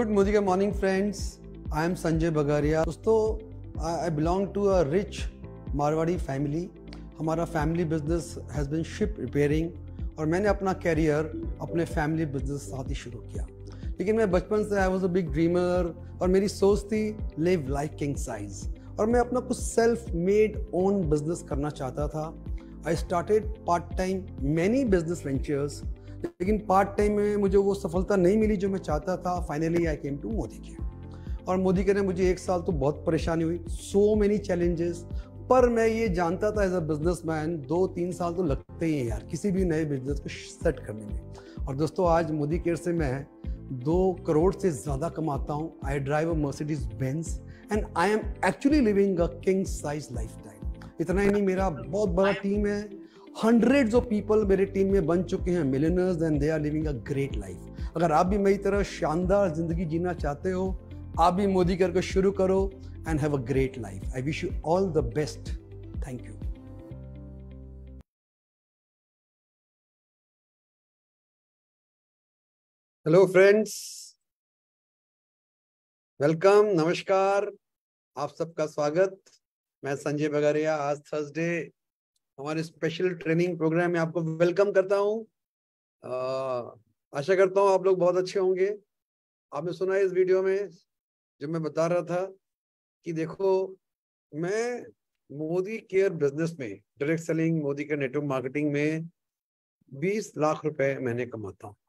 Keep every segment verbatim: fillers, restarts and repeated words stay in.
Good Mudika morning, friends. I am Sanjay Bagaria. दोस्तों, I belong to a rich Marwari family. हमारा family business has been ship repairing और मैंने अपना career अपने family business साथ ही शुरू किया. लेकिन मैं बचपन से I was a big dreamer और मेरी सोच थी लिव लाइफ किंग साइज और मैं अपना कुछ सेल्फ मेड ओन बिजनेस करना चाहता था. I started part time many business ventures, लेकिन पार्ट टाइम में मुझे वो सफलता नहीं मिली जो मैं चाहता था. Finally I came to Modicare और मोदी केयर ने मुझे एक साल तो बहुत परेशानी हुई, सो मेनी चैलेंजेस. पर मैं ये जानता था एज अ बिजनेसमैन दो तीन साल तो लगते ही हैं यार किसी भी नए बिजनेस को सेट करने में. और दोस्तों आज मोदी केयर से मैं दो करोड़ से ज़्यादा कमाता हूँ. I drive a Mercedes Benz and I am actually living a king size lifestyle. इतना ही नहीं, मेरा बहुत बड़ा टीम है. हंड्रेड्स ऑफ पीपल मेरे टीम में बन चुके हैं millionaires and they are living a great life. अगर आप भी मेरी तरह शानदार जिंदगी जीना चाहते हो, आप भी मोदी केयर को शुरू करो and have a great life. I wish you all the best. Thank you. Hello friends, welcome, नमस्कार, आप सबका स्वागत. मैं संजय बगारिया आज थर्सडे हमारे स्पेशल ट्रेनिंग प्रोग्राम में आपको वेलकम करता हूं. आशा करता हूं आप लोग बहुत अच्छे होंगे. आपने सुना इस वीडियो में जो मैं बता रहा था कि देखो मैं मोदी केयर बिजनेस में direct selling, Modicare network marketing में बीस लाख रुपए महीने कमाता हूं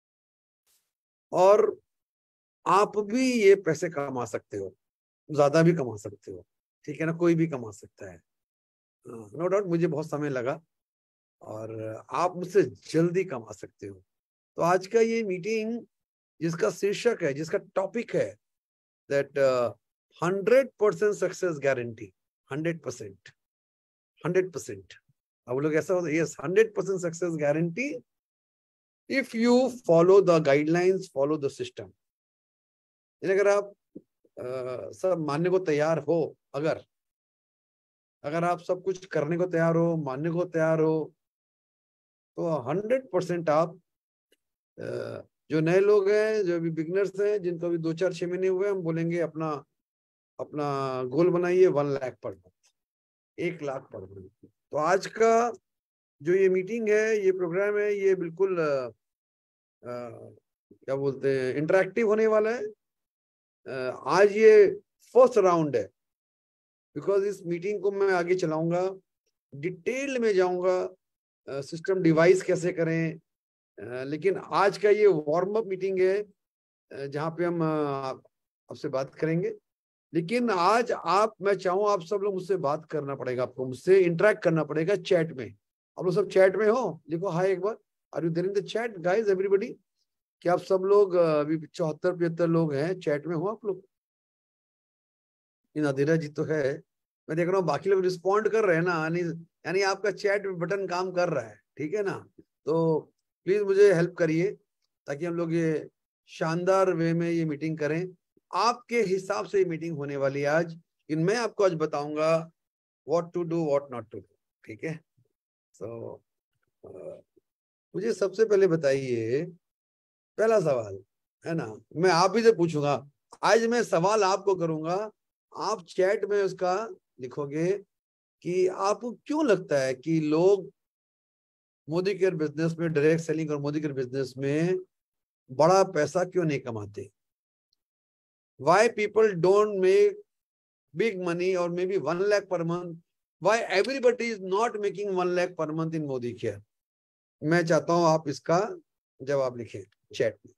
और आप भी ये पैसे कमा सकते हो, ज्यादा भी कमा सकते हो. ठीक है ना, कोई भी कमा सकता है. नो डाउट मुझे बहुत समय लगा और आप मुझसे जल्दी कमा सकते हो. तो आज का ये मीटिंग जिसका शीर्षक है, जिसका टॉपिक है that hundred percent success guarantee. Hundred percent hundred percent अब लोग ऐसा होता है, yes hundred percent success guarantee if you follow the guidelines, follow the system. अगर आप uh, सब मानने को तैयार हो, अगर अगर आप सब कुछ करने को तैयार हो, मानने को तैयार हो, तो हंड्रेड परसेंट आप uh, जो नए लोग हैं, जो भी बिगनर्स हैं, जिनको भी दो चार छह महीने हुए, हम बोलेंगे अपना अपना गोल बनाइए वन लाख पर मंथ, एक लाख पर मंथ. तो आज का जो ये मीटिंग है, ये प्रोग्राम है, ये बिल्कुल आ, आ, क्या बोलते हैं, इंटरेक्टिव होने वाला है. आ, आज ये फर्स्ट राउंड है बिकॉज इस मीटिंग को मैं आगे चलाऊंगा, डिटेल में जाऊंगा, सिस्टम डिवाइस कैसे करें. आ, लेकिन आज का ये वार्म अप मीटिंग है जहाँ पे हम आपसे बात करेंगे. लेकिन आज आप, मैं चाहूँ आप सब लोग मुझसे बात करना पड़ेगा, आपको मुझसे इंटरेक्ट करना पड़ेगा चैट में. आप लोग सब चैट में हो, लिखो हाय एक बार. Are you there in the chat guys everybody? कि आप सब लोग अभी चौहत्तर पचहत्तर लोग हैं चैट में हो आप लोग? नादिरा जी तो है, मैं देख रहा हूँ बाकी लोग रिस्पॉन्ड कर रहे हैं ना, यानी यानी आपका चैट बटन काम कर रहा है. ठीक है ना, तो प्लीज मुझे हेल्प करिए ताकि हम लोग ये शानदार वे में ये मीटिंग करें. आपके हिसाब से ये मीटिंग होने वाली है आज. इन मैं आपको आज बताऊंगा what to do, what not to do. ठीक है, सो so, मुझे सबसे पहले बताइए, पहला सवाल है ना, मैं आप ही से पूछूंगा. आज मैं सवाल आपको करूंगा, आप चैट में उसका लिखोगे कि आपको क्यों लगता है कि लोग मोदी केयर बिजनेस में, डायरेक्ट सेलिंग और मोदी केयर बिजनेस में बड़ा पैसा क्यों नहीं कमाते. Why people don't make big money or maybe one lakh per month? Why everybody is not making one lakh per month in Modi Care? मैं चाहता हूं आप इसका जवाब लिखें चैट में.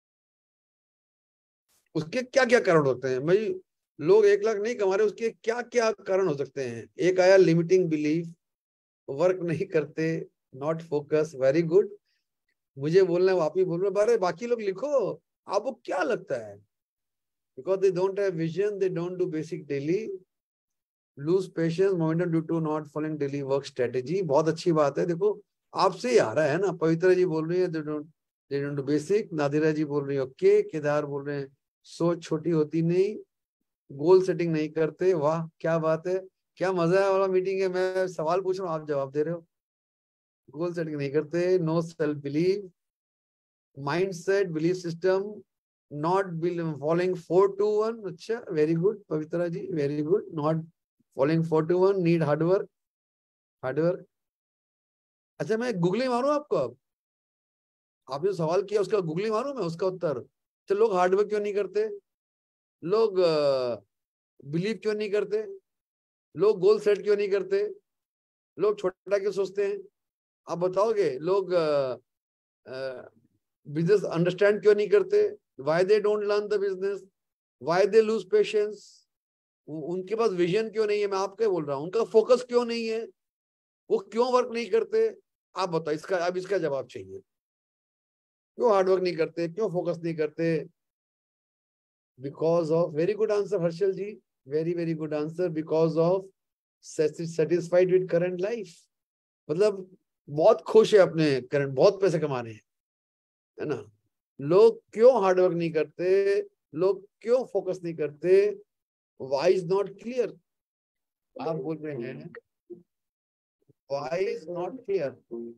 उसके क्या क्या कारण होते हैं भाई, लोग एक लाख नहीं कमा रहे, उसके क्या क्या कारण हो सकते हैं. एक आया लिमिटिंग बिलीफ, वर्क नहीं करते, नॉट फोकस. वेरी गुड, मुझे बोलना है, आप ही बोल रहे. बारे बाकी लोग लिखो, आपको क्या लगता है. Because they don't have vision, they don't do basic daily, lose patience, momentum due to not following daily work strategy. बहुत अच्छी बात है. देखो आपसे ही आ रहा है ना. पवित्रा जी बोल रही है they don't they don't do basic. Nadira जी बोल रही है ओके. केदार बोल रहे हैं सोच छोटी होती नहीं, गोल सेटिंग नहीं करते. वाह क्या बात है, क्या मजा वाला मीटिंग है. मैं सवाल पूछ रहा हूँ, आप जवाब दे रहे हो. गोल सेटिंग नहीं करते, no self believe, mind set, belief system, not following four two one, अच्छा very good Pavitra ji, very good, not following four two one, need hard work, hard work. अच्छा मैं गूगली मारूं आपको, अब आपने सवाल किया उसका गूगली मारूं मैं उसका उत्तर। तो लोग हार्डवर्क क्यों नहीं करते, लोग बिलीव क्यों नहीं करते, लोग गोल सेट क्यों नहीं करते, लोग छोटा क्यों सोचते हैं, आप बताओगे? लोग बिजनेस अंडरस्टैंड क्यों नहीं करते, why they don't learn the business, why they lose patience, उनके पास विजन क्यों नहीं है, मैं आपको बोल रहा हूँ, उनका फोकस क्यों नहीं है, वो क्यों वर्क नहीं करते, आप बताओ इसका, अब इसका जवाब चाहिए। क्यों हार्डवर्क नहीं करते, क्यों फोकस नहीं करते? Because of, very good answer Harshal ji, very very good answer, because of satisfied with current life, मतलब बहुत खुश है अपने करंट, बहुत पैसे कमा रहे हैं, है ना। लोग क्यों हार्डवर्क नहीं करते, लोग क्यों फोकस नहीं करते, वाई इज नॉट क्लियर, आप बोल रहे हैं why is not clear,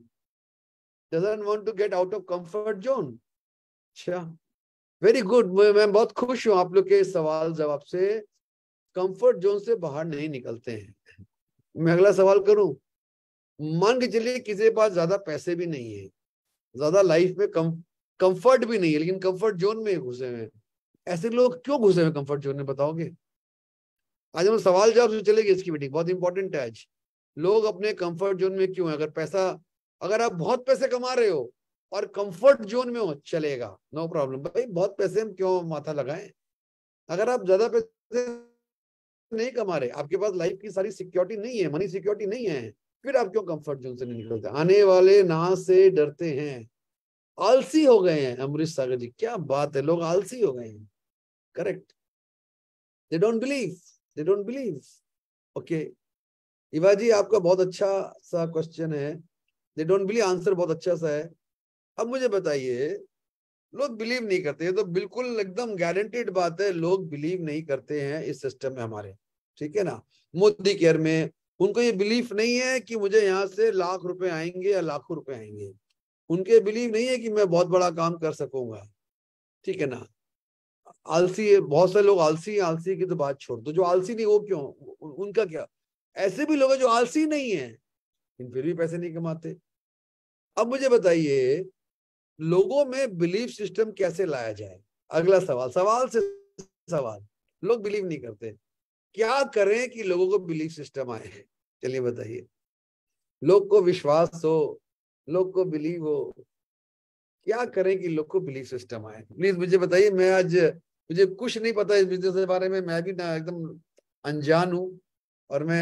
doesn't want to get out of comfort zone. अच्छा वेरी गुड, मैं बहुत खुश हूं आप लोग के सवाल जवाब से, कंफर्ट जोन से बाहर नहीं निकलते हैं। मैं अगला सवाल करूं, मान के चलिए किसी के पास ज्यादा पैसे भी नहीं है, ज्यादा लाइफ में कम कंफर्ट भी नहीं है, लेकिन कंफर्ट जोन में घुसे हुए हैं, ऐसे लोग क्यों घुसे हुए कंफर्ट जोन में, बताओगे? आज हम सवाल जवाब से चलेगी, इसकी मीटिंग बहुत इंपॉर्टेंट है आज। लोग अपने कंफर्ट जोन में क्यों है? अगर पैसा, अगर आप बहुत पैसे कमा रहे हो और कंफर्ट जोन में हो, चलेगा, नो प्रॉब्लम भाई, बहुत पैसे हम क्यों माथा लगाएं। अगर आप ज्यादा पैसे नहीं कमा रहे, आपके पास लाइफ की सारी सिक्योरिटी नहीं है, मनी सिक्योरिटी नहीं है, फिर आप क्यों कंफर्ट जोन से नहीं निकलते? आने वाले ना से डरते हैं, आलसी हो गए हैं। अमृत सागर जी क्या बात है, लोग आलसी हो गए हैं, correct, they don't believe, they don't believe. Okay Eva ji आपका बहुत अच्छा सा क्वेश्चन है, दे डोंट बिलीव, आंसर बहुत अच्छा सा है। अब मुझे बताइए, लोग बिलीव नहीं करते, ये तो बिल्कुल एकदम गारंटेड बात है, लोग बिलीव नहीं करते हैं इस सिस्टम में हमारे, ठीक है ना। मोदी केयर में उनको ये बिलीफ नहीं है कि मुझे यहाँ से लाख रुपए आएंगे या लाखों रुपए आएंगे, उनके बिलीव नहीं है कि मैं बहुत बड़ा काम कर सकूंगा, ठीक है ना। आलसी है, बहुत सारे लोग आलसी है, आलसी की तो बात छोड़ दो, जो आलसी नहीं वो क्यों, उनका क्या? ऐसे भी लोग हैं जो आलसी नहीं है लेकिन फिर भी पैसे नहीं कमाते। अब मुझे बताइए, लोगों में बिलीफ सिस्टम कैसे लाया जाए? अगला सवाल, सवाल से सवाल, लोग बिलीव नहीं करते, क्या करें कि लोगों को बिलीफ सिस्टम आए? चलिए बताइए, लोग को विश्वास हो, लोग को बिलीव हो, क्या करें कि लोग को बिलीफ सिस्टम आए? प्लीज मुझे बताइए, मैं आज, मुझे कुछ नहीं पता इस बिजनेस के बारे में, मैं भी ना एकदम अनजान हूं, और मैं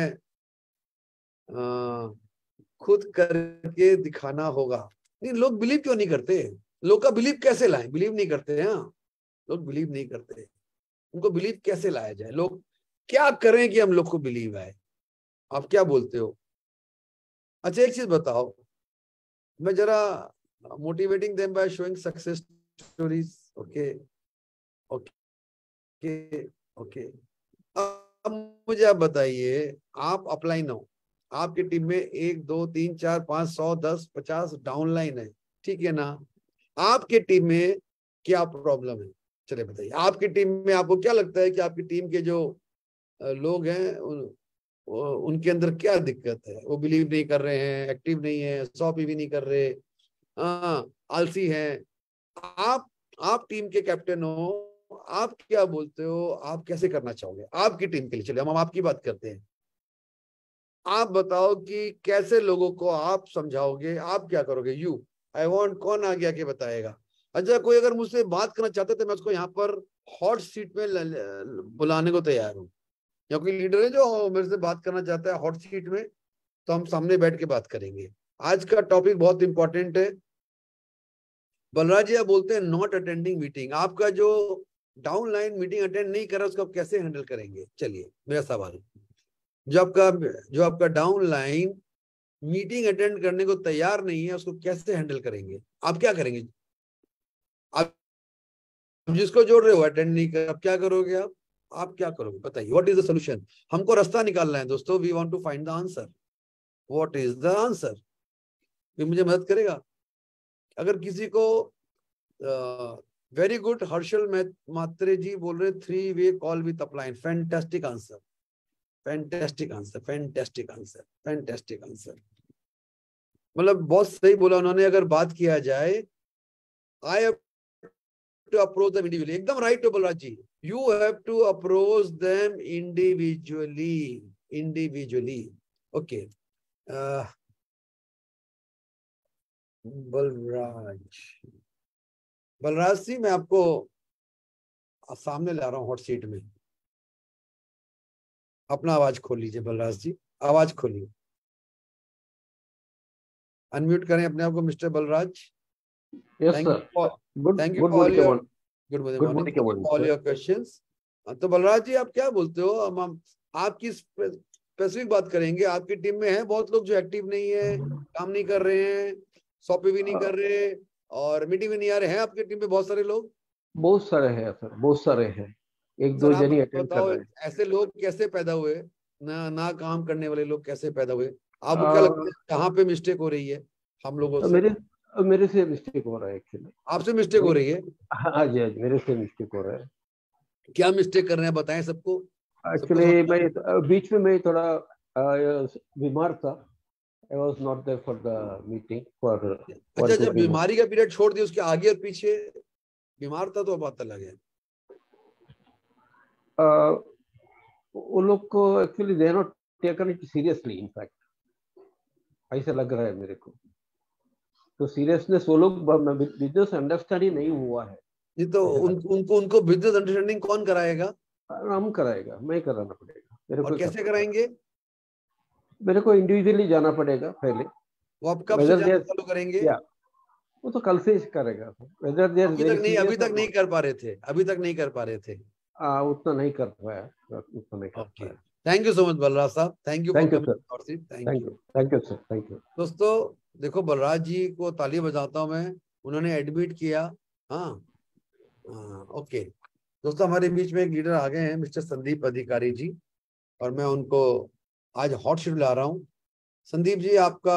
आ, खुद करके दिखाना होगा। नहीं, लोग बिलीव क्यों नहीं करते? लोग का बिलीव कैसे लाएं? बिलीव नहीं करते हैं, लोग बिलीव नहीं करते, उनको बिलीव कैसे लाया जाए? लोग क्या करें कि हम लोग को बिलीव आए? आप क्या बोलते हो? अच्छा एक चीज बताओ, मैं जरा motivating them by showing success stories, okay okay okay. अब मुझे आप बताइए, आप अपलाइन हो, आपकी टीम में एक दो तीन चार पांच सौ दस पचास डाउनलाइन है, ठीक है ना। आपके टीम में क्या प्रॉब्लम है? चलिए बताइए, आपकी टीम में आपको क्या लगता है कि आपकी टीम के जो लोग हैं उन, उनके अंदर क्या दिक्कत है? वो बिलीव नहीं कर रहे हैं, एक्टिव नहीं है, सौ पी भी नहीं कर रहे, हाँ आलसी हैं। आप आप टीम के कैप्टन हो, आप क्या बोलते हो, आप कैसे करना चाहोगे आपकी टीम के लिए? चलिए हम हम आपकी बात करते हैं, आप बताओ कि कैसे लोगों को आप समझाओगे, आप क्या करोगे? यू आई वांट, कौन आ गया के बताएगा? अच्छा कोई अगर मुझसे बात करना चाहते तो मैं उसको यहाँ पर हॉट सीट में बुलाने को तैयार हूँ, या कोई लीडर है जो मेरे से बात करना चाहता है हॉट सीट में, तो हम सामने बैठ के बात करेंगे। आज का टॉपिक बहुत इंपॉर्टेंट है। बलराज जी आप बोलते हैं नॉट अटेंडिंग मीटिंग, आपका जो डाउन लाइन मीटिंग अटेंड नहीं कर रहा उसको आप कैसे हैंडल करेंगे? चलिए मेरा सवाल, जो आपका जो आपका डाउन लाइन मीटिंग अटेंड करने को तैयार नहीं है, उसको कैसे हैंडल करेंगे? आप क्या करेंगे? आप जिसको जोड़ रहे हो अटेंड नहीं कर, आप क्या करोगे? आप आप क्या करोगे बताइए, व्हाट इज द सोल्यूशन? हमको रास्ता निकालना है दोस्तों, we want to find the answer, what is the answer? ये मुझे मदद करेगा? अगर किसी को वेरी गुड। हर्षल मात्रे जी बोल रहे three way call with upline. Fantastic answer, fantastic answer, fantastic answer, fantastic answer. मतलब बहुत सही बोला उन्होंने। अगर बात किया जाए, I have to approach them individually. एकदम राइट है Balraj ji, you have to approach them individually, individually. Okay, Balraj, Balraj ji मैं आपको सामने ला रहा हूँ हॉट सीट में। अपना आवाज खोल लीजिए बलराज जी, आवाज खोलिए, अनम्यूट करें अपने आप को mister Balraj. Yes thank sir. You for good thank you good for all morning your everyone. Good morning good morning morning thank you everyone for all sir. Your questions. तो बलराज जी आप क्या बोलते हो? हम हम आपकी स्पेसिफिक बात करेंगे। आपकी टीम में है बहुत लोग जो एक्टिव नहीं है, काम नहीं कर रहे हैं, सौ पे भी नहीं कर रहे, और मीटिंग में नहीं आ रहे हैं। आपकी टीम में बहुत सारे लोग, बहुत सारे हैं सर, बहुत सारे हैं। एक सर दो आप जन ही अटेंड कर बताओ रहे हैं। ऐसे लोग कैसे पैदा हुए? ना ना काम करने वाले लोग कैसे पैदा हुए? आपको क्या लगता आ, है कहाँ पे मिस्टेक हो रही है हम लोगों से? मेरे मेरे से मिस्टेक हो रहा है एक्चुअली। आपसे मिस्टेक हो मैं रही है? हाँ जी, हाँ जी, मेरे से मिस्टेक हो रहा है क्या मिस्टेक कर रहे हैं बताएं सबको, सबको एक्चुअली। समझ। मैं बीच में मैं थोड़ा आ, बीमार था। I was not there for the meeting for अच्छा वन टू अच्छा, थ्री बीमारी का पीरियड छोड़ दिया, उसके आगे और पीछे बीमार था तो बात अलग है। मंथ। वो लोग को actually they not taken it seriously, in fact ऐसा लग रहा है मेरे को। तो सीरियसनेस वो लोग बिजनेस अंडरस्टैंड ही नहीं हुआ है, नहीं तो ऐसा उन, लग उनको उनको बिजनेस अंडरस्टैंडिंग कौन कराएगा रहा है। हम कराएगा, मैं कराना पड़ेगा, मेरे को और ही कैसे करना पड़ेगा। कराएंगे? मेरे को इंडिविजुअली जाना पड़ेगा पहले। वो आप कब से वेदर जाना देयर, चालू करेंगे? या वो तो कल से ही करेगा। वेदर देयर अभी वेरी तक नहीं, अभी सीरियस तक और नहीं नॉट। कर पा रहे थे, अभी तक नहीं कर पा रहे थे। उतना नहीं कर पाया, उतना नहीं कर ओके, पाया। Thank you so much Balraj साहब, thank you for thank you sir. Coming. Thank thank you you, thank you sir, thank you. दोस्तों। देखो बलराज जी को ताली बजाता हूं मैं, उन्होंने एडमिट किया। हाँ, हाँ, ओके दोस्तों, हमारे बीच में एक लीडर आ गए हैं मिस्टर संदीप अधिकारी जी, और मैं उनको आज हॉट सीट ला रहा हूँ। संदीप जी आपका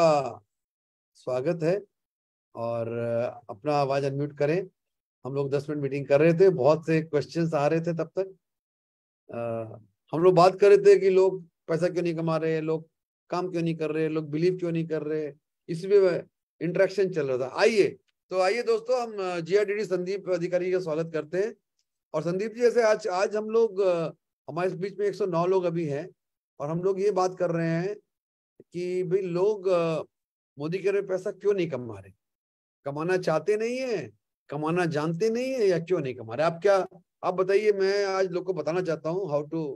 स्वागत है, और अपना आवाज अनम्यूट करें। हम लोग दस मिनट मीटिंग कर रहे थे, बहुत से क्वेश्चंस आ रहे थे तब तक। आ, हम लोग बात कर रहे थे कि लोग पैसा क्यों नहीं कमा रहे, लोग काम क्यों नहीं कर रहे, लोग बिलीव क्यों नहीं कर रहे, इसमें इंटरेक्शन चल रहा था। आइए तो आइए दोस्तों, हम जीआरडीडी संदीप अधिकारी का स्वागत करते हैं। और संदीप जी जैसे आज आज हम लोग, हमारे बीच में एक सौ नौ लोग अभी हैं, और हम लोग ये बात कर रहे हैं कि भाई लोग मोदी के रहे पैसा क्यों नहीं कमा रहे, कमाना चाहते नहीं है, कमाना जानते नहीं है, या क्यों नहीं कमा रहे? आप क्या, आप बताइए। मैं आज लोग को बताना चाहता हूँ हाउ टू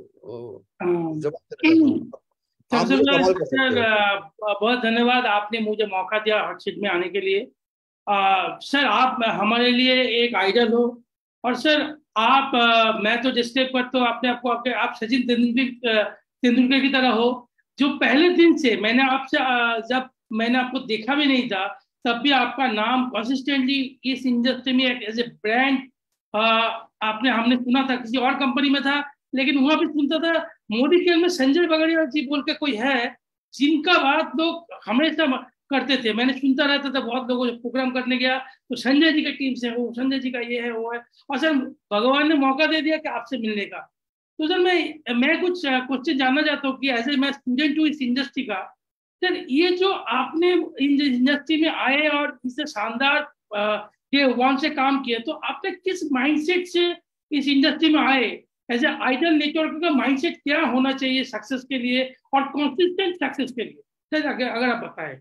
जवाब देना चाहता हूँ। आप सबसे मुझे पहले सवाल कर सकते सर हो। अ, बहुत धन्यवाद, आपने मुझे मौका दिया हॉट सीट में आने के लिए। अ, सर आप हमारे लिए एक आइडल हो, और सर आप अ, मैं तो जिससे पर तो आपने आपको आपके आप सचिन तेंदुलकर तेंदुलकर की तरह हो, जो पहले दिन से मैंने आपसे अ, जब मैंने आपको देखा भी नहीं था, तब भी आपका नाम कंसिस्टेंटली इस इंडस्ट्री में एक एज ए ब्रांड आपने हमने सुना था। किसी और कंपनी में था लेकिन वहां भी सुनता था मोदी केयर में संजय बगड़िया जी बोल के कोई है, जिनका बात लोग हमेशा करते थे। मैंने सुनता रहता था, बहुत लोगों को प्रोग्राम करने गया तो संजय जी की टीम से हो, संजय जी का ये है वो है, और सर भगवान ने मौका दे दिया कि आपसे मिलने का। तो सर मैं मैं कुछ क्वेश्चन जानना चाहता हूँ कि ऐसे मैं स्टूडेंट हूँ इस इंडस्ट्री का। सर ये जो आपने इंडस्ट्री में आए और इससे शानदार के वन से काम किया, तो आपने किस माइंडसेट से इस इंडस्ट्री में आए? एज ए आइडल नेटवर्क का माइंडसेट क्या होना चाहिए सक्सेस के लिए और कंसिस्टेंट सक्सेस के लिए, सर अगर अगर आप बताएं।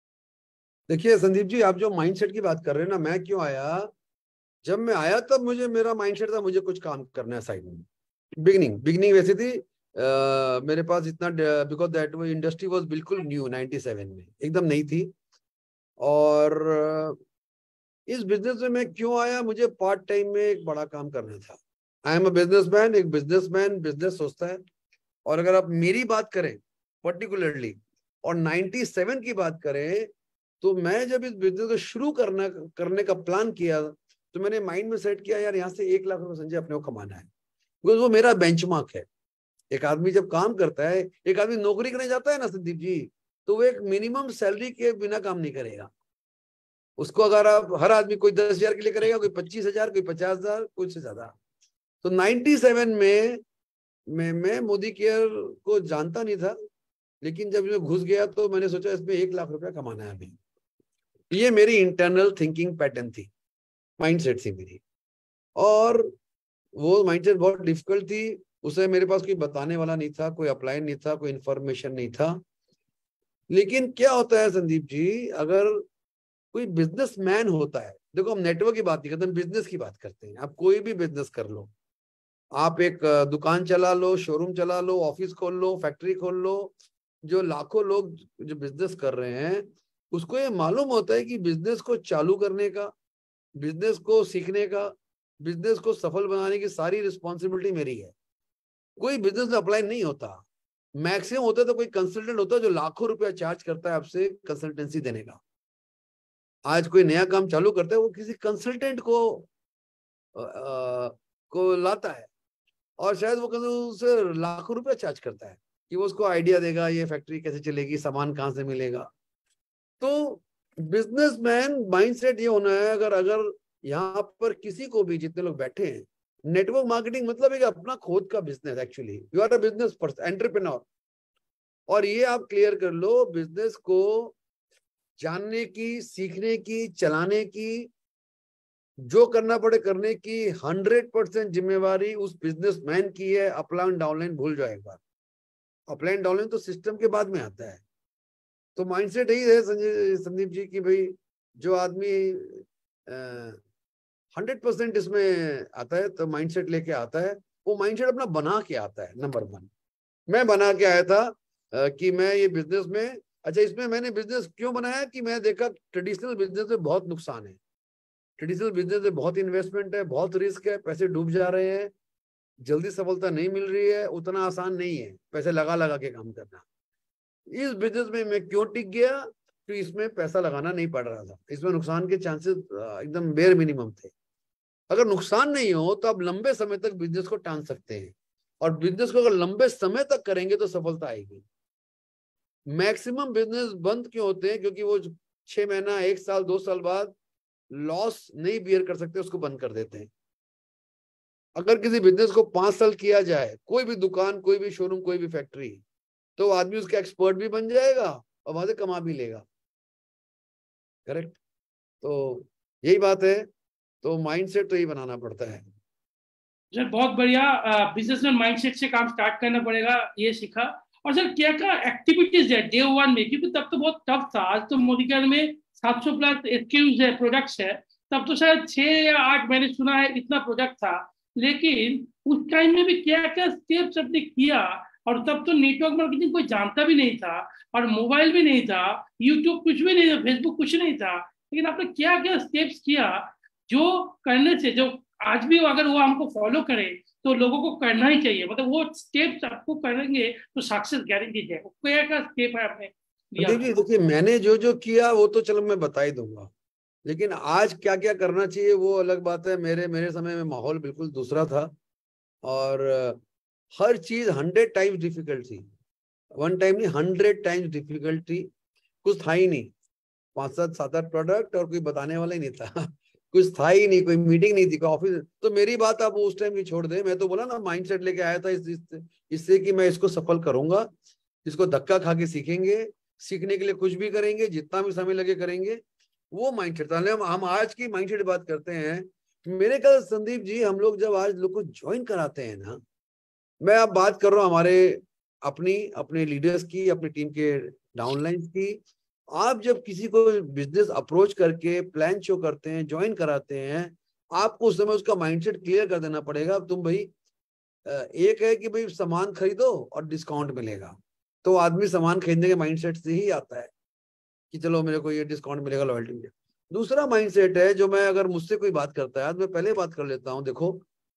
देखिए संदीप जी, आप जो माइंडसेट की बात कर रहे हैं ना, मैं क्यों आया, जब मैं आया तब मुझे, मेरा माइंडसेट था मुझे कुछ काम करना है साइड में। बिगनिंग बिगनिंग वैसी थी। आ, मेरे पास इतना, बिकॉज दैट वो इंडस्ट्री वाज बिल्कुल न्यू, नाइंटी सेवन में एकदम नई थी। और इस बिजनेस में मैं क्यों आया, मुझे पार्ट टाइम में एक बड़ा काम करना था। आई एम अ बिजनेसमैन, एक बिजनेसमैन बिजनेस सोचता है। और अगर आप मेरी बात करें पर्टिकुलरली, और नाइंटी सेवन की बात करें, तो मैं जब इस बिजनेस को शुरू करना करने का प्लान किया, तो मैंने माइंड में सेट किया यार यहाँ से एक लाख रुपए संजय अपने को कमाना है, बिकॉज वो मेरा बेंचमार्क है। एक आदमी जब काम करता है, एक आदमी नौकरी करने जाता है ना संदीप जी, तो वो एक मिनिमम सैलरी के बिना काम नहीं करेगा। उसको अगर आप हर आदमी कोई दस हजार के लिए करेगा, कोई पच्चीस हजार, कोई पचास हजार, कुछ से ज्यादा। तो नाइन्टी सेवन में मैं मैं मोदी केयर को जानता नहीं था, लेकिन जब मैं घुस गया तो मैंने सोचा इसमें एक लाख रुपया कमाना है अभी। ये मेरी इंटरनल थिंकिंग पैटर्न थी, माइंडसेट थी मेरी। और वो माइंडसेट बहुत डिफिकल्ट थी। उसे मेरे पास कोई बताने वाला नहीं था, कोई अप्लाई नहीं था, कोई इंफॉर्मेशन नहीं था। लेकिन क्या होता है संदीप जी, अगर कोई बिजनेसमैन होता है, देखो हम नेटवर्क की बात नहीं करते, हम बिजनेस की बात करते हैं। आप कोई भी बिजनेस कर लो, आप एक दुकान चला लो, शोरूम चला लो, ऑफिस खोल लो, फैक्ट्री खोल लो, जो लाखों लोग जो बिजनेस कर रहे हैं उसको ये मालूम होता है कि बिजनेस को चालू करने का, बिजनेस को सीखने का, बिजनेस को सफल बनाने की सारी रिस्पॉन्सिबिलिटी मेरी है। कोई बिजनेस में अप्लाई नहीं होता। मैक्सिमम होता है तो कोई कंसल्टेंट होता है जो लाखों रुपया चार्ज करता है आपसे कंसल्टेंसी देने का। आज कोई नया काम चालू करता है, वो किसी कंसल्टेंट को आ, आ, को लाता है और शायद वो उसे लाखों रुपया चार्ज करता है कि वो उसको आइडिया देगा, ये फैक्ट्री कैसे चलेगी, सामान कहाँ से मिलेगा। तो बिजनेसमैन माइंडसेट ये होना है, अगर अगर यहाँ पर किसी को भी, जितने लोग बैठे हैं, नेटवर्क मार्केटिंग मतलब है कि अपना खुद का business, actually you are a business person, entrepreneur. और ये आप क्लियर कर लो, बिजनेस को जानने की, सीखने की, चलाने की, जो करना पड़े करने की हंड्रेड परसेंट जिम्मेवारी उस बिजनेसमैन की है। अपलाइन डाउनलाइन भूल जाए एक बार, अपलाइन डाउनलाइन तो सिस्टम के बाद में आता है। तो माइंडसेट यही है संजय संदीप जी की भाई, जो आदमी हंड्रेड परसेंट इसमें आता है तो माइंडसेट लेके आता है, वो माइंडसेट अपना बना के आता है। नंबर वन, मैं बना के आया था आ, कि मैं ये बिजनेस में, अच्छा इसमें मैंने बिजनेस क्यों बनाया कि मैं देखा ट्रेडिशनल बिजनेस में बहुत नुकसान है, ट्रेडिशनल बिजनेस में बहुत इन्वेस्टमेंट है, बहुत रिस्क है, पैसे डूब जा रहे हैं, जल्दी सफलता नहीं मिल रही है, उतना आसान नहीं है पैसे लगा लगा के काम करना। इस बिजनेस में मैं क्यों टिक गया, तो इसमें पैसा लगाना नहीं पड़ रहा था, इसमें नुकसान के चांसेस एकदम बेयर मिनिमम थे। अगर नुकसान नहीं हो तो आप लंबे समय तक बिजनेस को टान सकते हैं, और बिजनेस को अगर लंबे समय तक करेंगे तो सफलता आएगी। मैक्सिमम बिजनेस बंद क्यों होते हैं, क्योंकि वो छह महीना, एक साल, दो साल बाद लॉस नहीं बियर कर सकते, उसको बंद कर देते हैं। अगर किसी बिजनेस को पांच साल किया जाए, कोई भी दुकान, कोई भी शोरूम, कोई भी फैक्ट्री, तो आदमी उसका एक्सपर्ट भी बन जाएगा और वहां से कमा भी लेगा। करेक्ट? तो यही बात है। तो माइंडसेट तो ही बनाना पड़ता है। सर बहुत बढ़िया, बिजनेसमैन माइंडसेट से काम स्टार्ट करना पड़ेगा, ये सीखा। और सर क्या क्या एक्टिविटीज है डे वन में, क्योंकि तब तो बहुत टफ था। आज तो मोदी केयर में सात सौ प्लस एसक्यूज है, प्रोडक्ट्स है, तब तो शायद छह या आठ मैंने सुना है इतना प्रोडक्ट था। लेकिन उस टाइम में भी क्या क्या स्टेप्स आपने किया, और तब तो नेटवर्क मार्केटिंग कोई जानता भी नहीं था, और मोबाइल भी नहीं था, यूट्यूब कुछ भी नहीं था, फेसबुक कुछ नहीं था, लेकिन आपने क्या क्या स्टेप्स किया जो करने से, जो आज भी अगर वो हमको फॉलो करें तो लोगों को करना ही चाहिए, मतलब वो स्टेप्स आपको करेंगे तो सक्सेस गारंटी है। क्या क्या स्टेप है आपने लिया? देखिए देखिए मैंने जो जो किया वो तो चलो मैं बता ही दूंगा, लेकिन आज क्या क्या करना चाहिए वो अलग बात है। मेरे मेरे समय में माहौल बिल्कुल दूसरा था, और हर चीज हंड्रेड टाइम्स डिफिकल्ट थी। वन टाइम नहीं, हंड्रेड टाइम्स डिफिकल्ट थी। कुछ था ही नहीं, पांच सात सात आठ प्रोडक्ट और कोई बताने वाला ही नहीं था कुछ था ही नहीं, कोई मीटिंग नहीं थी, कोई ऑफिस। तो मेरी बात आप उस टाइम की छोड़ दे, मैं तो बोला ना माइंडसेट लेके आया था इस, इस, इससे कि मैं इसको सफल करूंगा, इसको धक्का खा के सीखेंगे, सीखने के लिए कुछ भी करेंगे, जितना भी समय लगे करेंगे, वो माइंडसेट था। हम हम आज की माइंडसेट बात करते हैं। मेरे ख्याल संदीप जी, हम लोग जब आज लोग को ज्वाइन कराते हैं ना, मैं अब बात कर रहा हूँ हमारे अपनी अपने लीडर्स की, अपनी टीम के डाउनलाइंस की। आप जब किसी को बिजनेस अप्रोच करके प्लान शो करते हैं, ज्वाइन कराते हैं, आपको उस समय उसका माइंडसेट क्लियर कर देना पड़ेगा। तुम भाई, एक है कि भाई सामान खरीदो और डिस्काउंट मिलेगा, तो आदमी सामान खरीदने के माइंडसेट से ही आता है कि चलो मेरे को ये डिस्काउंट मिलेगा, लॉयल्टी मिलेगा। दूसरा माइंडसेट है जो मैं, अगर मुझसे कोई बात करता है, आज मैं पहले बात कर लेता हूँ। देखो,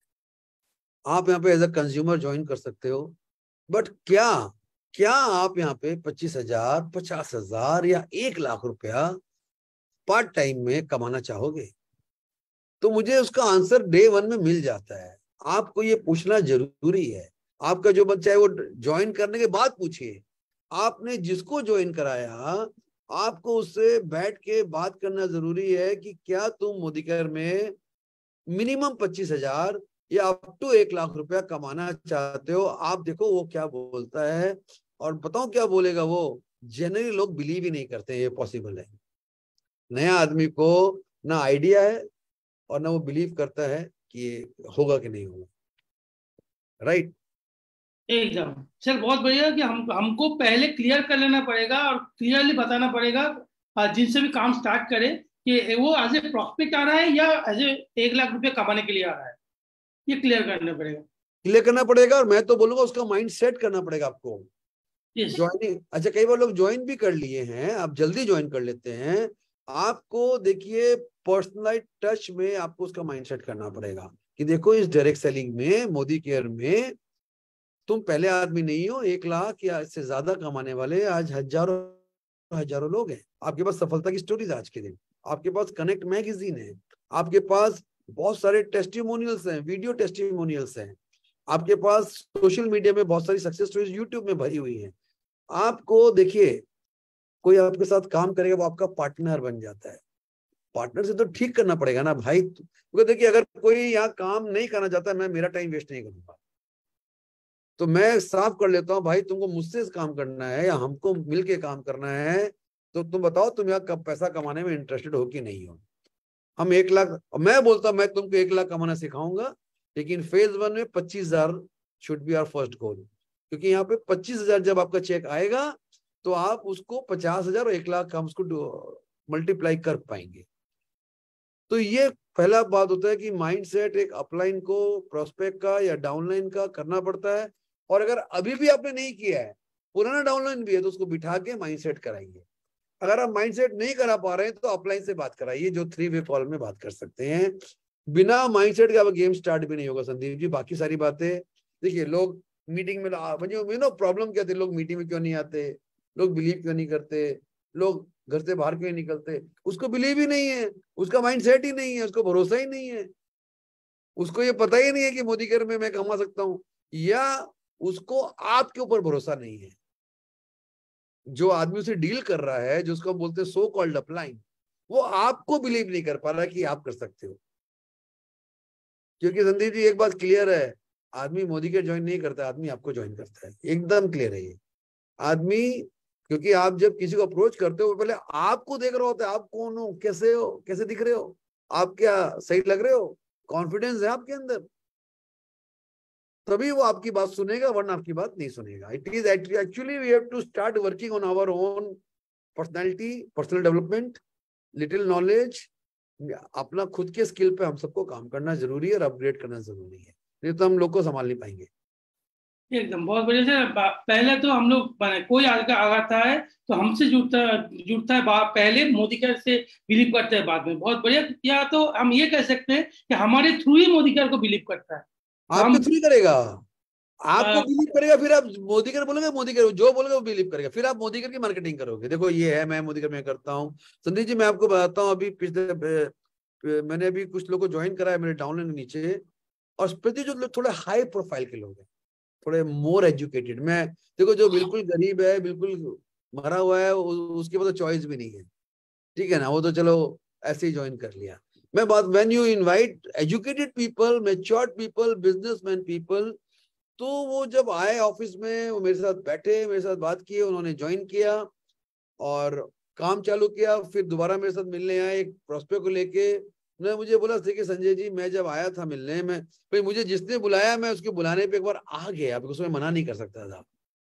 आप यहाँ पे एज अ कंज्यूमर ज्वाइन कर सकते हो, बट क्या क्या आप यहाँ पे पच्चीस हजार पचास हजार या एक लाख रुपया पार्ट टाइम में कमाना चाहोगे? तो मुझे उसका आंसर डे वन में मिल जाता है। आपको ये पूछना जरूरी है। आपका जो बच्चा है वो ज्वाइन करने के बाद पूछिए, आपने जिसको ज्वाइन कराया आपको उससे बैठ के बात करना जरूरी है कि क्या तुम मोदी केयर में मिनिमम पच्चीस हजार या अप टू एक लाख रुपया कमाना चाहते हो। आप देखो वो क्या बोलता है, और बताओ क्या बोलेगा वो। जनरली लोग बिलीव ही नहीं करते ये पॉसिबल है। नया आदमी को ना आइडिया है और ना वो बिलीव करता है कि ये होगा कि नहीं होगा। राइट, एकदम सर, बहुत बढ़िया कि हम हमको पहले क्लियर कर लेना पड़ेगा और क्लियरली बताना पड़ेगा आ, जिनसे भी काम स्टार्ट करे कि वो एज ए प्रॉस्पेक्ट आ रहा है या एज ए एक लाख रुपए कमाने के लिए आ रहा है, ये क्लियर करना पड़ेगा। क्लियर करना पड़ेगा, और मैं तो बोलूंगा उसका माइंड सेट करना पड़ेगा आपको। Yes. ज्वाइनिंग, अच्छा कई बार लोग ज्वाइन भी कर लिए हैं, आप जल्दी ज्वाइन कर लेते हैं। आपको देखिए पर्सनलाइज टच में आपको उसका माइंड सेट करना पड़ेगा कि देखो इस डायरेक्ट सेलिंग में, मोदी केयर में तुम पहले आदमी नहीं हो। एक लाख या इससे ज्यादा कमाने वाले आज हजारों हजारों लोग हैं। आपके पास सफलता की स्टोरीज आज के दिन, आपके पास कनेक्ट मैगजीन है, आपके पास बहुत सारे टेस्टिमोनियल्स हैं, वीडियो टेस्टिमोनियल्स हैं, आपके पास सोशल मीडिया में बहुत सारी सक्सेस स्टोरीज यूट्यूब में भरी हुई हैं। आपको देखिए कोई आपके साथ काम करेगा वो आपका पार्टनर बन जाता है। पार्टनर से तो ठीक करना पड़ेगा ना भाई, क्योंकि देखिए अगर कोई यहाँ काम नहीं करना चाहता, मैं मेरा टाइम वेस्ट नहीं करूंगा। तो मैं साफ कर लेता हूँ भाई, तुमको मुझसे काम करना है या हमको मिलके काम करना है, तो तुम बताओ तुम यहाँ कब पैसा कमाने में इंटरेस्टेड हो कि नहीं हो। हम एक लाख, मैं बोलता हूँ मैं तुमको एक लाख कमाना सिखाऊंगा, लेकिन फेज वन में पच्चीस हजार should be our first goal. क्योंकि यहाँ पे पच्चीस हजार जब आपका चेक आएगा तो आप उसको पचास हजार और एक लाख हम उसको मल्टीप्लाई कर पाएंगे। तो ये पहला बात होता है कि माइंडसेट एक अपलाइन को प्रोस्पेक्ट का या डाउनलाइन का करना पड़ता है। और अगर अभी भी आपने नहीं किया है, पुराना डाउनलाइन भी है, तो उसको बिठा के माइंडसेट कराइए। अगर आप माइंडसेट नहीं करा पा रहे हैं तो अपलाइन से बात कराइए, जो थ्री वे कॉल में बात कर सकते हैं। बिना माइंडसेट के अब गेम स्टार्ट भी नहीं होगा संदीप जी। बाकी सारी बातें देखिए, लोग मीटिंग में यू नो प्रॉब्लम क्या थी, लोग मीटिंग में क्यों नहीं आते, लोग बिलीव क्यों नहीं करते, लोग घर से बाहर क्यों नहीं निकलते। उसको बिलीव ही नहीं है, उसका माइंडसेट ही नहीं है, उसको भरोसा ही नहीं है, उसको ये पता ही नहीं है कि मोदी केयर में मैं कमा सकता हूं, या उसको आपके ऊपर भरोसा नहीं है। जो आदमी उसे डील कर रहा है, जो उसको बोलते हैं सो कॉल्ड अपलाइन, वो आपको बिलीव नहीं कर पा रहा कि आप कर सकते हो। क्योंकि संदीप जी एक बात क्लियर है, आदमी मोदी केयर ज्वाइन नहीं करता, आदमी आपको ज्वाइन करता है। एकदम क्लियर है ये आदमी। क्योंकि आप जब किसी को अप्रोच करते हो पहले आपको देख रहा होता है, आप कौन हो, कैसे हो, कैसे दिख रहे हो, आप क्या सही लग रहे हो, कॉन्फिडेंस है आपके अंदर, तभी वो आपकी बात सुनेगा, वरना आपकी बात नहीं सुनेगा। It is actually we have to start working on our own personality, personal development, little knowledge. अपना खुद के स्किल पे हम सबको काम करना जरूरी है और अपग्रेड करना जरूरी है, नहीं तो हम लोग को संभाल नहीं पाएंगे। एकदम बहुत बढ़िया से। पहले तो हम लोग बने, कोई आगे आता है तो हमसे जुड़ता जुड़ता है, पहले मोदी केयर से बिलीव करते हैं बाद में। बहुत बढ़िया। या तो हम ये कह सकते हैं कि हमारे थ्रू ही मोदी केयर को बिलीव करता है। आपके थ्रू करेगा, आपको बिलीव करेगा, फिर आप मोदी केयर बोलोगे, मोदी केयर जो बोलोगे वो बिलीव करेगा, फिर आप मोदी केयर की मार्केटिंग करोगे। देखो ये है, मैं मोदी केयर में करता हूँ। संदीप जी मैं आपको बताता हूँ, अभी पिछले मैंने अभी कुछ लोगों को ज्वाइन करा है मेरे डाउनलाइन के नीचे, और प्रति जो लोग थोड़े हाई प्रोफाइल के लोग हैं, थोड़े मोर एजुकेटेड। मैं देखो जो बिल्कुल गरीब है, बिल्कुल मरा हुआ है, उसके पास तो चॉइस भी नहीं है, ठीक है ना, वो तो चलो ऐसे ही ज्वाइन कर लिया। मैं बात, when you invite educated people, matured people, businessman people, तो वो जब आए ऑफिस में, वो मेरे साथ बैठे, मेरे साथ बात किए, उन्होंने ज्वाइन किया और काम चालू किया। फिर दोबारा मेरे साथ मिलने आए एक प्रोस्पेक्ट को लेके। उन्होंने मुझे बोला देखिए संजय जी, मैं जब आया था मिलने में, भाई मुझे जिसने बुलाया मैं उसके बुलाने पे एक बार आ गया, बिकॉज मैं मना नहीं कर सकता था।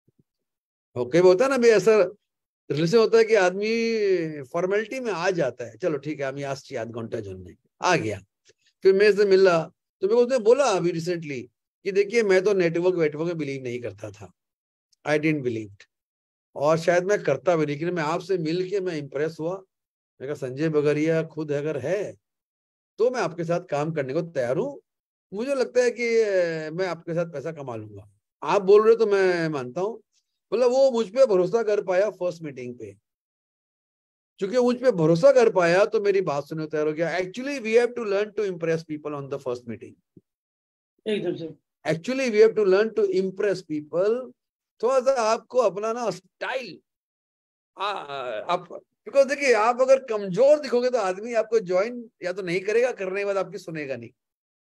ओके, वो होता है ना भाई, ऐसा रिलेशन होता है कि आदमी फॉर्मेलिटी में आ जाता है, चलो ठीक है हम आज आध घंटा जोड़ने आ गया। फिर मेरे से मिला तो मेरे को उसने बोला अभी रिसेंटली कि देखिए मैं तो नेटवर्क वेटवर्क में बिलीव नहीं करता था, आई डिडंट बिलीव, और शायद मैं करता भी, लेकिन मैं आपसे मिल के मैं इंप्रेस हुआ। मैं कहा संजय बगरिया खुद अगर है तो मैं आपके साथ काम करने को तैयार हूँ, मुझे लगता है कि मैं आपके साथ पैसा कमा लूंगा। आप बोल रहे हो तो मैं मानता हूँ। मतलब वो मुझ पे भरोसा कर पाया फर्स्ट मीटिंग पे, क्योंकि मुझ पे भरोसा कर पाया तो मेरी बात सुनने तैयार हो गया। Actually we have to learn to impress people on the first meeting. एकदम से actually we have to learn to impress people. थोड़ा सा आपको अपना ना स्टाइल आप बिकॉज देखिए, आप अगर कमजोर दिखोगे तो आदमी आपको ज्वाइन या तो नहीं करेगा, करने के बाद आपकी सुनेगा नहीं.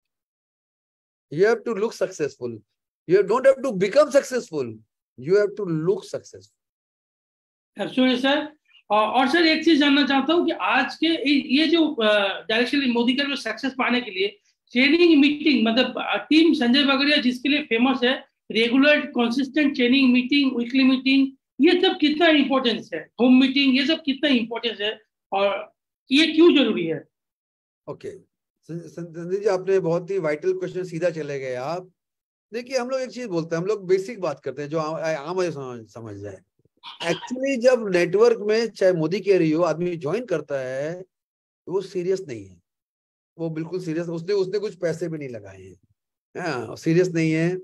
You have to look successful. You don't have to become successful. You have to look successful. Absolutely, sir. और सर एक चीज जानना चाहता हूँ कि आज के ये जो डायरेक्शन मोदी कर में सक्सेस पाने के लिए ट्रेनिंग मीटिंग, मतलब टीम संजय बगड़िया जिसके लिए फेमस है, regular consistent training meeting, weekly meeting, ये सब कितना इंपॉर्टेंस है, होम मीटिंग, ये सब कितना इंपॉर्टेंस है और ये क्यों जरूरी है? Okay okay. संदीप जी, आपने बहुत ही वाइटल क्वेश्चन, सीधा चले गए आप. देखिए, हम लोग एक चीज बोलते हैं, हम लोग बेसिक बात करते हैं जो आम समझ समझ जाए. एक्चुअली जब नेटवर्क में चाहे मोदी कह रही हो आदमी ज्वाइन करता है तो वो सीरियस नहीं है, वो बिल्कुल सीरियस, उसने उसने कुछ पैसे भी नहीं लगाए हैं, हाँ, सीरियस नहीं है.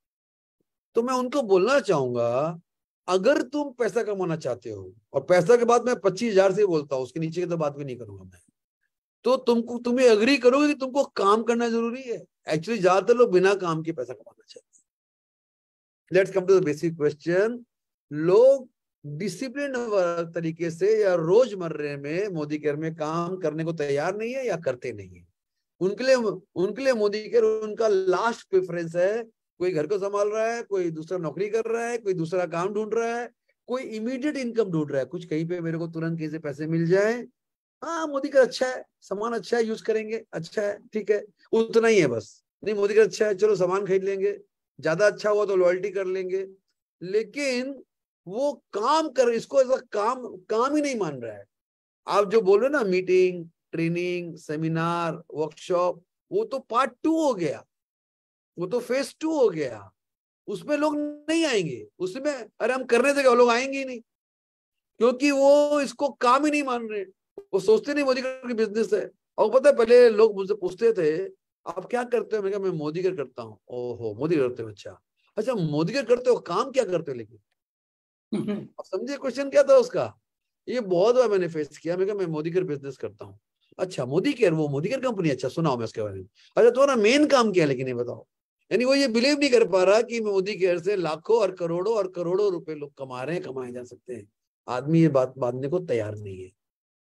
तो मैं उनको बोलना चाहूंगा, अगर तुम पैसा कमाना चाहते हो, और पैसा के बाद मैं पच्चीस हजार से बोलता हूँ, उसके नीचे की तो बात भी नहीं करूंगा मैं, तो तुमको तुम्हें एग्री करोगे कि तुमको काम करना जरूरी है. एक्चुअली ज्यादातर लोग बिना काम के पैसा कमाना चाहते हैं. Let's come to the basic question. लोग डिसिप्लिन तरीके से या रोजमर्रे में मोदी केयर में काम करने को तैयार नहीं है या करते नहीं है. उनके लिए उनके लिए मोदी केयर उनका लास्ट प्रेफरेंस है. कोई घर को संभाल रहा है, कोई दूसरा नौकरी कर रहा है, कोई दूसरा काम ढूंढ रहा है, कोई इमीडिएट इनकम ढूंढ रहा है, कुछ कहीं पे मेरे को तुरंत कहीं से पैसे मिल जाए, हाँ मोदी का अच्छा है, सामान अच्छा है, यूज करेंगे, अच्छा है, ठीक है, उतना ही है बस. नहीं मोदी का अच्छा है, चलो सामान खरीद लेंगे, ज्यादा अच्छा हुआ तो लॉयल्टी कर लेंगे. लेकिन वो काम कर, इसको ऐसा काम काम ही नहीं मान रहा है. आप जो बोल रहे ना, मीटिंग, ट्रेनिंग, सेमिनार, वर्कशॉप, वो तो पार्ट टू हो गया, वो तो फेज टू हो गया. उसमें लोग नहीं आएंगे, उसमें अरे हम करने देंगे, लोग आएंगे ही नहीं, क्योंकि वो इसको काम ही नहीं मान रहे. वो सोचते नहीं मोदी का बिजनेस है. और पता है, पहले लोग मुझसे पूछते थे आप क्या करते हो, मैं कहा मैं मोदी कर करता हूँ. ओहो, मोदी करते हो, अच्छा अच्छा मोदी कर करते हो, काम क्या करते हो? लेकिन आप समझे क्वेश्चन क्या था उसका? ये बहुत बार मैंने फेस किया. मैं कहा मैं मोदी केयर बिजनेस करता हूँ. अच्छा मोदी केयर, वो मोदी केयर कंपनी, अच्छा सुनाओ मैं उसके बारे में. अच्छा तुम्हारा मेन काम क्या है लेकिन ये बताओ. यानी वो ये बिलीव नहीं कर पा रहा कि मोदी केयर से लाखों और करोड़ों और करोड़ों रुपए लोग कमा रहे हैं, कमाए जा सकते हैं. आदमी ये बात मानने को तैयार नहीं है.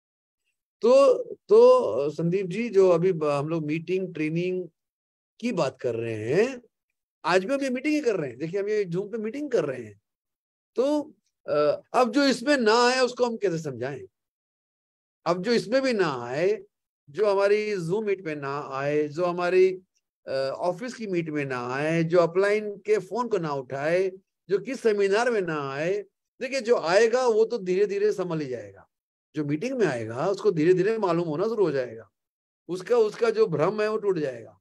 तो तो संदीप जी, जो अभी हम लोग मीटिंग ट्रेनिंग की बात कर रहे हैं, आज भी हम ये मीटिंग ही कर रहे हैं. देखिए हम ये जूम पे मीटिंग कर रहे हैं. तो अब जो इसमें ना आए उसको हम कैसे समझाएं? अब जो इसमें भी ना आए, जो हमारी जूम मीट में ना आए, जो हमारी ऑफिस की मीट में ना आए, जो अपलाइन के फोन को ना उठाए, जो किस सेमिनार में ना आए, देखिए जो आएगा वो तो धीरे धीरे संभल ही जाएगा. जो मीटिंग में आएगा उसको धीरे धीरे मालूम होना शुरू हो जाएगा, उसका उसका जो भ्रम है वो टूट जाएगा.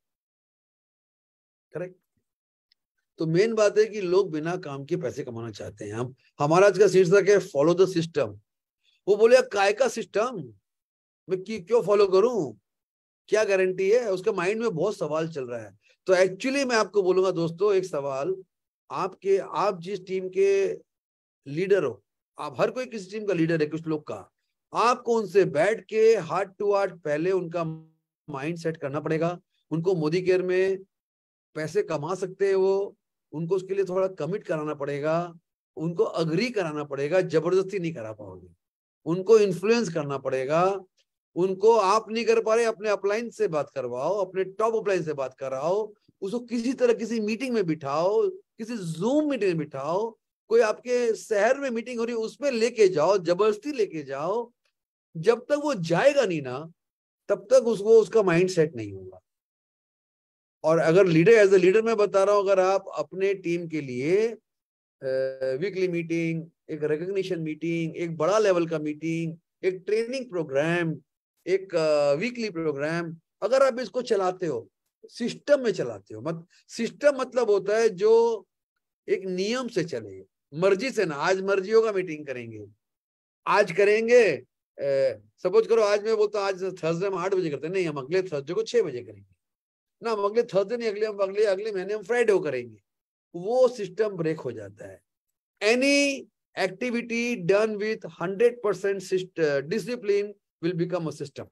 करेक्ट. तो मेन बात है कि लोग बिना काम के पैसे कमाना चाहते हैं. हम हमारा आज का शीर्षक है फॉलो द सिस्टम. वो बोले काय का सिस्टम, मैं क्यों फॉलो करूं, क्या गारंटी है? उसके माइंड में बहुत सवाल चल रहा है. तो एक्चुअली मैं आपको बोलूंगा दोस्तों, एक सवाल आपके, आप जिस टीम के लीडर हो, आप हर कोई किसी टीम का लीडर है कुछ लोग का, आपको उनसे बैठ के हार्ट टू हार्ट पहले उनका माइंड सेट करना पड़ेगा. उनको मोदी केयर में पैसे कमा सकते हैं वो, उनको उसके लिए थोड़ा कमिट कराना पड़ेगा, उनको अग्री कराना पड़ेगा, जबरदस्ती नहीं करा पाओगे. उनको इन्फ्लुएंस करना पड़ेगा. उनको आप नहीं कर पा रहे, अपने अपलाइन से बात करवाओ, अपने टॉप अपलाइन से बात कराओ, उसको किसी तरह किसी मीटिंग में बिठाओ, किसी जूम मीटिंग में बिठाओ, कोई आपके शहर में मीटिंग हो रही है उसमें लेके जाओ, जबरदस्ती लेके जाओ. जब तक वो जाएगा नहीं ना, तब तक उसको उसका माइंड सेट नहीं होगा. और अगर लीडर, एज ए लीडर मैं बता रहा हूं, अगर आप अपने टीम के लिए वीकली मीटिंग, एक रिकॉग्निशन मीटिंग, एक बड़ा लेवल का मीटिंग, एक ट्रेनिंग प्रोग्राम, एक वीकली uh, प्रोग्राम, अगर आप इसको चलाते हो, सिस्टम में चलाते हो, मत सिस्टम मतलब होता है जो एक नियम से चले, मर्जी से ना. आज मर्जी होगा मीटिंग करेंगे, आज करेंगे. सपोज करो आज मैं बोलता हूँ आज थर्सडे हम आठ बजे करते हैं, नहीं हम अगले थर्सडे को छह बजे करेंगे ना. हम अगले थर्सडे नहीं, अगले हम अगले अगले महीने हम फ्राइडे को करेंगे. वो सिस्टम ब्रेक हो जाता है. Any activity done with hundred percent discipline will become a system.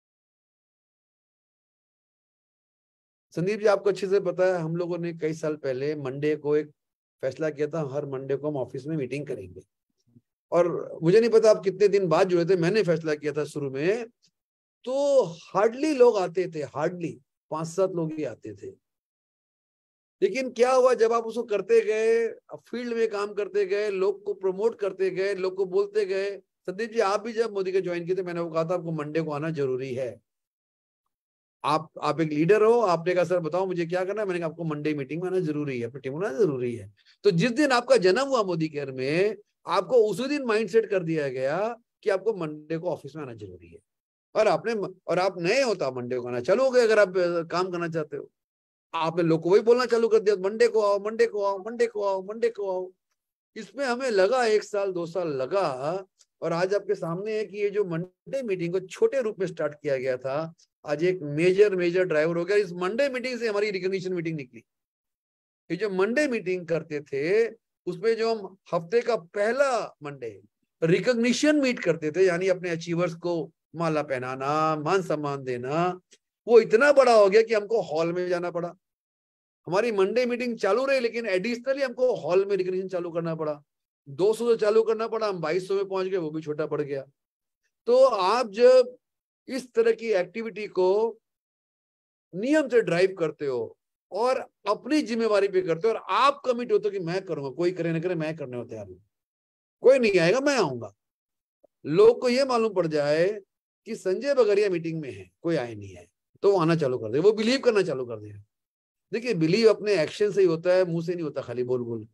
Sandeep ji आपको अच्छे से पता है, हम लोगों ने कई साल पहले मंडे को एक फैसला किया था, हर मंडे को हम ऑफिस में मीटिंग करेंगे. और मुझे नहीं पता आप कितने दिन बाद जुड़े थे, मैंने फैसला किया था शुरू में तो हार्डली लोग आते थे, हार्डली पांच सात लोग ही आते थे। लेकिन क्या हुआ, जब आप उसको करते गए, फील्ड में काम करते गए, लोग को प्रमोट करते गए, लोग को बोलते गए। संदीप जी आप भी जब मोदी के ज्वाइन किए थे, मैंने वो कहा था आपको मंडे को आना जरूरी है। आप आप एक लीडर हो, आपने कहा सर बताओ मुझे क्या करना है, मैंने कहा आपको मंडे मीटिंग में आना जरूरी है, अपनी टीम में आना जरूरी है। तो जिस दिन आपका जन्म हुआ मोदी केयर में, आपको उसी दिन माइंडसेट कर दिया गया कि आपको मंडे को ऑफिस में आना जरूरी है। और आपने और आप नए होता मंडे को आना चालू हो गए, अगर आप काम करना चाहते हो। आपने लोग को वही बोलना चालू कर दिया, मंडे को आओ, मंडे को आओ, मंडे को आओ, मंडे को आओ। इसमें हमें लगा एक साल दो साल लगा, और आज आपके सामने है कि ये जो मंडे मीटिंग को छोटे रूप में स्टार्ट किया गया था, आज एक मेजर मेजर ड्राइवर हो गया। इस मंडे मीटिंग से हमारी रिकॉग्निशन मीटिंग निकली। ये जो मंडे मीटिंग करते थे, उसमें जो हम हफ्ते का पहला मंडे रिकॉग्निशन मीट करते थे, यानी अपने अचीवर्स को माला पहनाना, मान सम्मान देना, वो इतना बड़ा हो गया कि हमको हॉल में जाना पड़ा। हमारी मंडे मीटिंग चालू रही, लेकिन एडिशनली हमको हॉल में रिकॉग्निशन चालू करना पड़ा। दो सौ चालू करना पड़ा, हम बाईस सौ में पहुंच गए, वो भी छोटा पड़ गया। तो आप जब इस तरह की एक्टिविटी को नियम से ड्राइव करते हो और अपनी जिम्मेवारी पे करते हो, और आप कमिट होते हो कि मैं करूंगा, कोई करे ना करे मैं करने होते हैं, कोई नहीं आएगा मैं आऊंगा। लोग को ये मालूम पड़ जाए कि संजय बगरिया मीटिंग में है, कोई आए नहीं है, तो वो आना चालू कर दे, वो बिलीव करना चालू कर दे। देखिए बिलीव अपने एक्शन से ही होता है, मुंह से नहीं होता खाली बोल बोल के।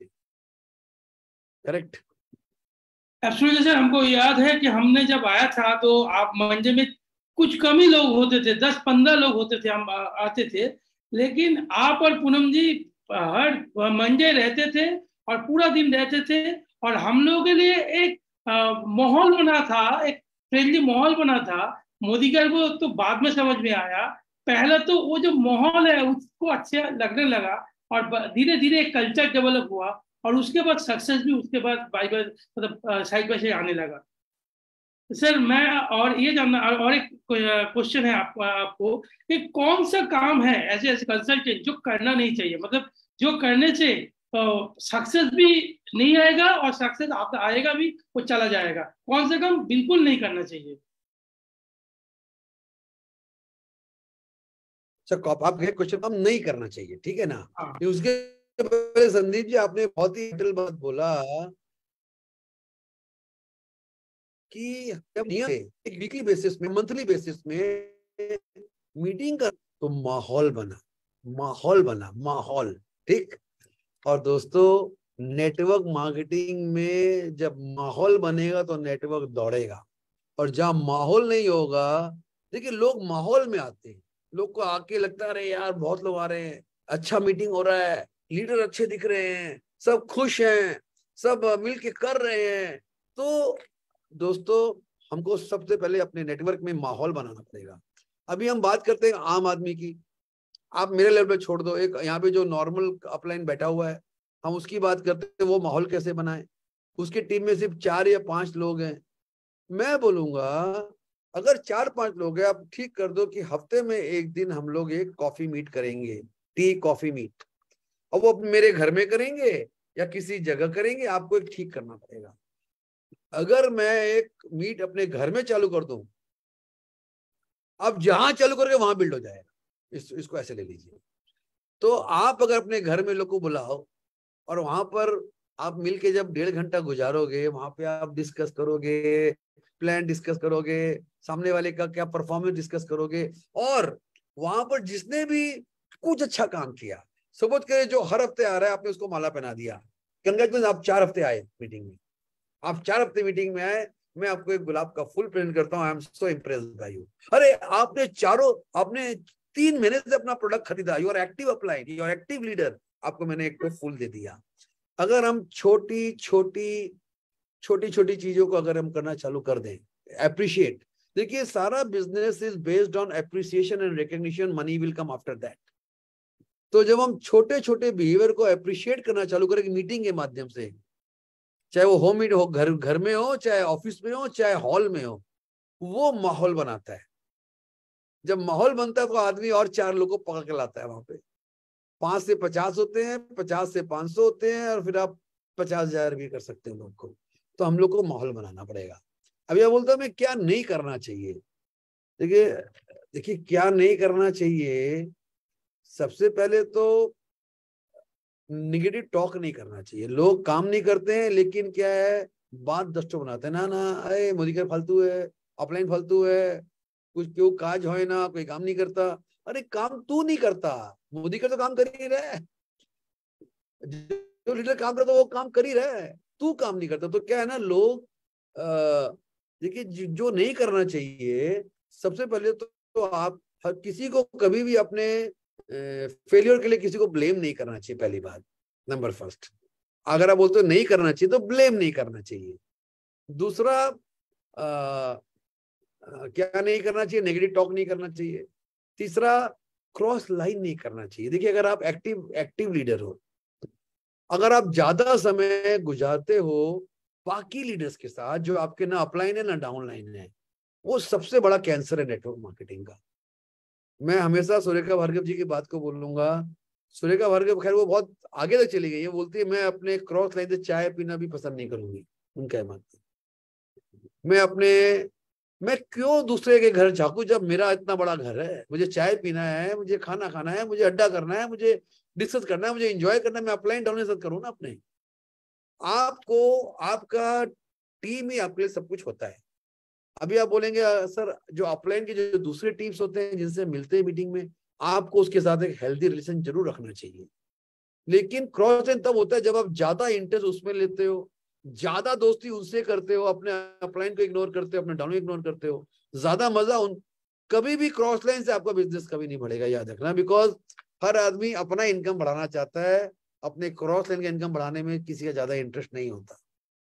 करेक्ट? एब्सोल्युटली सर, हमको याद है कि हमने जब आया था तो आप मंडे में कुछ कम ही लोग होते थे, दस पंद्रह लोग होते थे, हम आते थे। लेकिन आप और पूनम जी हर मंडे रहते थे और पूरा दिन रहते थे, और हम लोगों के लिए एक माहौल बना था, एक फ्रेंडली माहौल बना था। मोदी केयर को तो बाद में समझ में आया, पहले तो वो जो माहौल है उसको अच्छा लगने लगा, और धीरे धीरे एक कल्चर डेवलप हुआ, और उसके बाद सक्सेस भी उसके बाद बाय बाय मतलब साइड बाय साइड आने लगा। सर मैं और ये जानना, और एक क्वेश्चन है आप, आपको कि कौन सा काम है ऐसे ऐसे कंसल्टेंट जो करना नहीं चाहिए, मतलब जो करने से सक्सेस भी नहीं आएगा और सक्सेस आपका आएगा भी वो चला जाएगा, कौन सा काम बिल्कुल नहीं करना चाहिए? सर आप क्वेश्चन काम नहीं करना चाहिए, ठीक है ना? हाँ। उसके पहले संदीप जी आपने बहुत ही जटिल बात बोला कि एक वीकली बेसिस में, मंथली बेसिस में मीटिंग कर, तो माहौल बना, माहौल बना, माहौल, ठीक। और दोस्तों नेटवर्क मार्केटिंग में जब माहौल बनेगा तो नेटवर्क दौड़ेगा, और जहां माहौल नहीं होगा, देखिए लोग माहौल में आते हैं, लोग को आके लगता है यार बहुत लोग आ रहे हैं, अच्छा मीटिंग हो रहा है, लीडर अच्छे दिख रहे हैं, सब खुश हैं, सब मिलके कर रहे हैं। तो दोस्तों हमको सबसे पहले अपने नेटवर्क में माहौल बनाना पड़ेगा। अभी हम बात करते हैं आम आदमी की, आप मेरे लेवल पे छोड़ दो, एक यहाँ पे जो नॉर्मल अपलाइन बैठा हुआ है, हम उसकी बात करते हैं, वो माहौल कैसे बनाए। उसकी टीम में सिर्फ चार या पांच लोग हैं, मैं बोलूंगा अगर चार पांच लोग हैं, आप ठीक कर दो कि हफ्ते में एक दिन हम लोग एक कॉफी मीट करेंगे, टी कॉफी मीट, और वो मेरे घर में करेंगे या किसी जगह करेंगे, आपको एक ठीक करना पड़ेगा। अगर मैं एक मीट अपने घर में चालू कर दूं, अब जहां चालू करके वहां बिल्ड हो जाएगा, इस, इसको ऐसे ले लीजिए। तो आप अगर अपने घर में लोग को बुलाओ और वहां पर आप मिलके जब डेढ़ घंटा गुजारोगे, वहां पे आप डिस्कस करोगे, प्लान डिस्कस करोगे, सामने वाले का क्या परफॉर्मेंस डिस्कस करोगे, और वहां पर जिसने भी कुछ अच्छा काम किया, सपोज करें जो हर हफ्ते आ रहा है आपने उसको माला पहना दिया, कंग्रेचुलेशन, आप चार हफ्ते आए मीटिंग में, आप चार हफ्ते मीटिंग में आए, मैं आपको एक गुलाब का फूल प्रेजेंट करता हूँ, I am so impressed by you. अरे आपने चारों आपने तीन महीने से अपना प्रोडक्ट खरीदा, you are active upline, you are active leader, आपको मैंने एक तो फूल दे दिया। अगर हम छोटी छोटी छोटी छोटी चीजों को अगर हम करना चालू कर दें, अप्रिशिएट, देखिए सारा business is based on appreciation and recognition, money will come after that. तो जब हम छोटे छोटे बिहेवियर को अप्रिशिएट करना चालू करेंगे मीटिंग के माध्यम से, चाहे वो होम मीट हो, घर घर में हो, चाहे ऑफिस में हो, चाहे हॉल में हो, वो माहौल बनाता है। जब माहौल बनता है तो आदमी और चार लोगों को पकड़ के लाता है। वहां पे पांच से पचास होते हैं, पचास से पांच सौ होते हैं, और फिर आप पचास हजार भी कर सकते हैं लोग को। तो हम लोग को माहौल बनाना पड़ेगा। अभी आप बोलते हो मैं क्या नहीं करना चाहिए। देखिए देखिए क्या नहीं करना चाहिए, सबसे पहले तो निगेटिव टॉक नहीं करना चाहिए। लोग काम नहीं करते हैं लेकिन क्या है, बात दस्टो बनाते हैं, ना ना अरे मोदी का फालतू है, ऑफलाइन फालतू है, कुछ क्यों काज हो ना, कोई काम नहीं करता। अरे काम तू नहीं करता, मोदी का तो काम कर ही रहा है, जो लीडर काम करता वो काम कर ही रहा है, तू काम नहीं करता। तो क्या है ना, लोग देखिए जो नहीं करना चाहिए, सबसे पहले तो, तो आप हर किसी को कभी भी अपने फेलियर के लिए किसी को ब्लेम नहीं करना चाहिए, पहली बात, नंबर फर्स्ट। अगर आप बोलते हो नहीं करना चाहिए तो ब्लेम नहीं करना चाहिए। दूसरा आ, आ, क्या नहीं करना चाहिए, नेगेटिव टॉक नहीं करना चाहिए। तीसरा क्रॉस लाइन नहीं करना चाहिए। देखिए अगर आप एक्टिव एक्टिव लीडर हो, अगर आप ज्यादा समय गुजारते हो बाकी लीडर्स के साथ जो आपके ना अपलाइन है ना डाउनलाइन है, वो सबसे बड़ा कैंसर है नेटवर्क मार्केटिंग का। मैं हमेशा सुरेखा भार्गव जी की बात को बोलूंगा। सुरेखा भार्गव खैर वो बहुत आगे तक चली गई है, बोलती है मैं अपने क्रॉस लाइन से चाय पीना भी पसंद नहीं करूंगी, उनका मानती। मैं अपने मैं क्यों दूसरे के घर झांकू जब मेरा इतना बड़ा घर है, मुझे चाय पीना है, मुझे खाना खाना है, मुझे अड्डा करना है, मुझे डिस्कस करना है, मुझे एंजॉय करना है, मैं अपलाइन डाउनलाइन साथ करूँ ना अपने। आपको आपका टीम ही आपके लिए सब कुछ होता है। अभी आप बोलेंगे सर जो अपलाइन के जो दूसरे टीम्स होते हैं जिनसे मिलते हैं मीटिंग में, आपको उसके साथ एक हेल्दी रिलेशन जरूर रखना चाहिए। लेकिन क्रॉस लाइन तब होता है जब आप ज्यादा इंटरेस्ट उसमें लेते हो, ज्यादा दोस्ती उनसे करते हो, अपने अपलाइन को इग्नोर करते हो, अपने डाउन इग्नोर करते हो, ज्यादा मजा उन कभी भी क्रॉस लाइन से आपका बिजनेस कभी नहीं बढ़ेगा, याद रखना। बिकॉज हर आदमी अपना इनकम बढ़ाना चाहता है, अपने क्रॉस लाइन का इनकम बढ़ाने में किसी का ज्यादा इंटरेस्ट नहीं होता,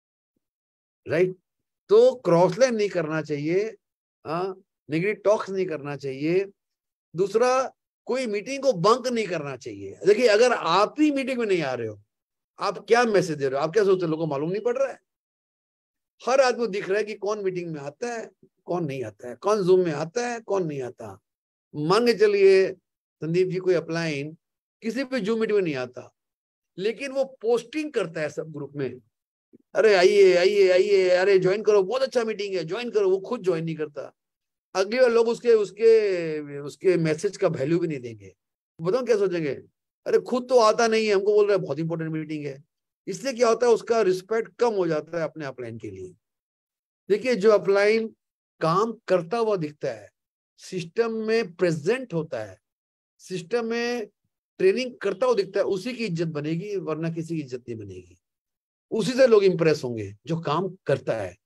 राइट। तो क्रॉस लाइन नहीं करना चाहिए, नेगेटिव टॉक्स नहीं करना चाहिए। दूसरा, कोई मीटिंग को बंक नहीं करना चाहिए। देखिए अगर आप ही मीटिंग में नहीं आ रहे हो, आप क्या मैसेज दे रहे हो, आप क्या सोचते हो, लोगों को मालूम नहीं पड़ रहा है। हर आदमी दिख रहा है कि कौन मीटिंग में आता है, कौन नहीं आता है, कौन जूम में आता है, कौन नहीं आता। मान के चलिए संदीप जी कोई अपलाइन किसी भी जूम मीटिंग में नहीं आता, लेकिन वो पोस्टिंग करता है सब ग्रुप में, अरे आइए आइए आइए, अरे ज्वाइन करो, बहुत अच्छा मीटिंग है, ज्वाइन करो। वो खुद ज्वाइन नहीं करता, अगले बार लोग उसके उसके उसके मैसेज का वैल्यू भी नहीं देंगे। बताओ क्या सोचेंगे, अरे खुद तो आता नहीं है, हमको बोल रहा है बहुत इंपॉर्टेंट मीटिंग है। इसलिए क्या होता है, उसका रिस्पेक्ट कम हो जाता है अपने अपलाइन के लिए। देखिए जो अपलाइन काम करता हुआ दिखता है, सिस्टम में प्रेजेंट होता है, सिस्टम में ट्रेनिंग करता हुआ दिखता है, उसी की इज्जत बनेगी, वरना किसी की इज्जत नहीं बनेगी। उसी से लोग इंप्रेस होंगे जो काम करता है,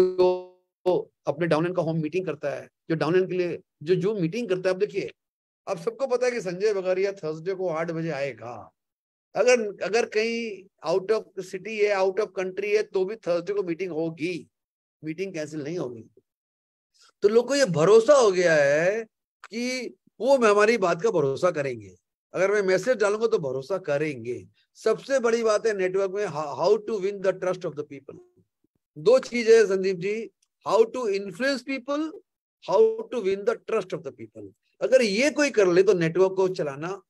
जो अपने डाउनलाइन का होम मीटिंग करता है, जो डाउनलाइन के लिए जो जो मीटिंग करता है। अब देखिए अब सबको पता है कि संजय बगारिया थर्सडे को आठ बजे आएगा। अगर अगर कहीं आउट ऑफ सिटी है, आउट ऑफ कंट्री है, तो भी थर्सडे को मीटिंग होगी, मीटिंग कैंसिल नहीं होगी। तो लोग को ये भरोसा हो गया है कि वो हमारी बात का भरोसा करेंगे, अगर मैं मैसेज डालूंगा तो भरोसा करेंगे। सबसे बड़ी बात है नेटवर्क में how to win the trust of the people. दो चीजें है Sandeep ji, how to influence people, how to win the trust of the people. अगर ये कोई कर ले तो नेटवर्क को चलाना,